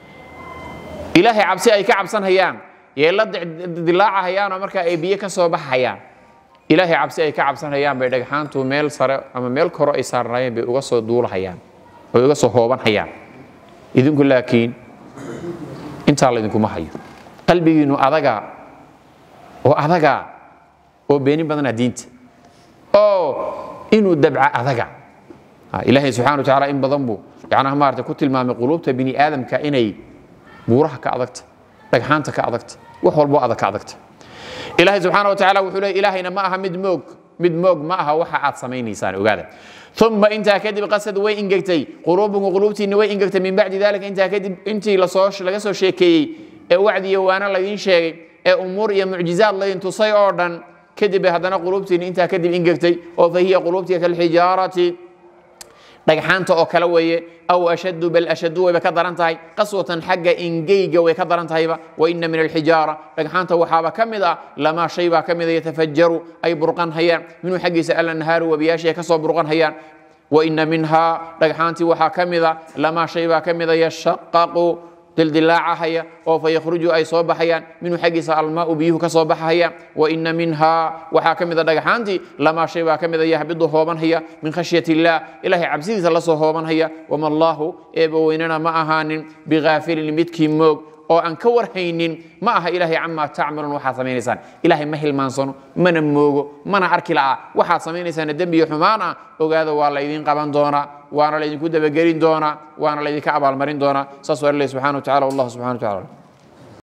إلهي عبس أي كعبسان هيان يلد دلاعة هيان ومركا يبيه كسب هيان إلهي عبس أي كعبسان هيان بدكانت وميل صار أما ميل كرة إسار راي بيوقص دول هيان ويوقص هوبان هيان إذن كل لكن انت الله idinku ma hayo qalbigiinu adaga oo beeni badan diinta oo inuu dabca adaga ilaahay subhanahu wa ta'ala in badan buu yaana maarta ku tilmaamay qulubta bini aadamka inay buuraha ka adagta dhagxaanta ka adagta wax walba adag ka adagta ilaahay subhanahu wa ta'ala wuxuu leeyahay ilaahayna ma aha mid moog ma aha waxa aad sameeynaysan ogaada ثم انت كدب قصد وين انجكتي قلوبهم قلوبتي وين انجكتي من بعد ذلك انت كدب انت laga soo sheekay ee wacdi iyo waana la idin sheegay ee umur iyo mucjizaad la idin tusay oo dhan kadib hadana qulubtiin inta kadib ingegtay oo fahiya qulubtii kal hijarati dhagxaanta oo kala weeye aw ashaddu bal ashaddu way ka daran tahay qaswatan xagga ingeyga way ka daran tahayba wa inna min al hijara dhagxaanta waxaaba kamida lama shayba kamida yatafajjaru ay burqan hayaan minhu xaqiisa al anhar wa biyaashay ka soo burqan hayaan wa inna minha dhagxaanti waxa kamida lama shayba kamida yashaqqaqu دلدلاعة هي أو فيخرج أي صوب حيان منه حجس الماء بيه كصوب حيان وإن منها وحاكم ذا دجحانتي لما شيء حاكم ذا يهبط هوبا هي من خشية الله إلهي عبسيد الله هوبا هي وما الله إبويننا معهان بغافل متكي موج أو أنكور حينين معها إلهي عما تعملون وحاسمين إنسان إلهي مهل منصن من موجو من أركلا وحاسمين إنسان الدم يحمانا وهذا والله يدين قبان دونا وانا الذي كنت بجرين دونا وانا الذي كعب المرين دونا سأسوأل الله سبحانه وتعالى والله سبحانه وتعالى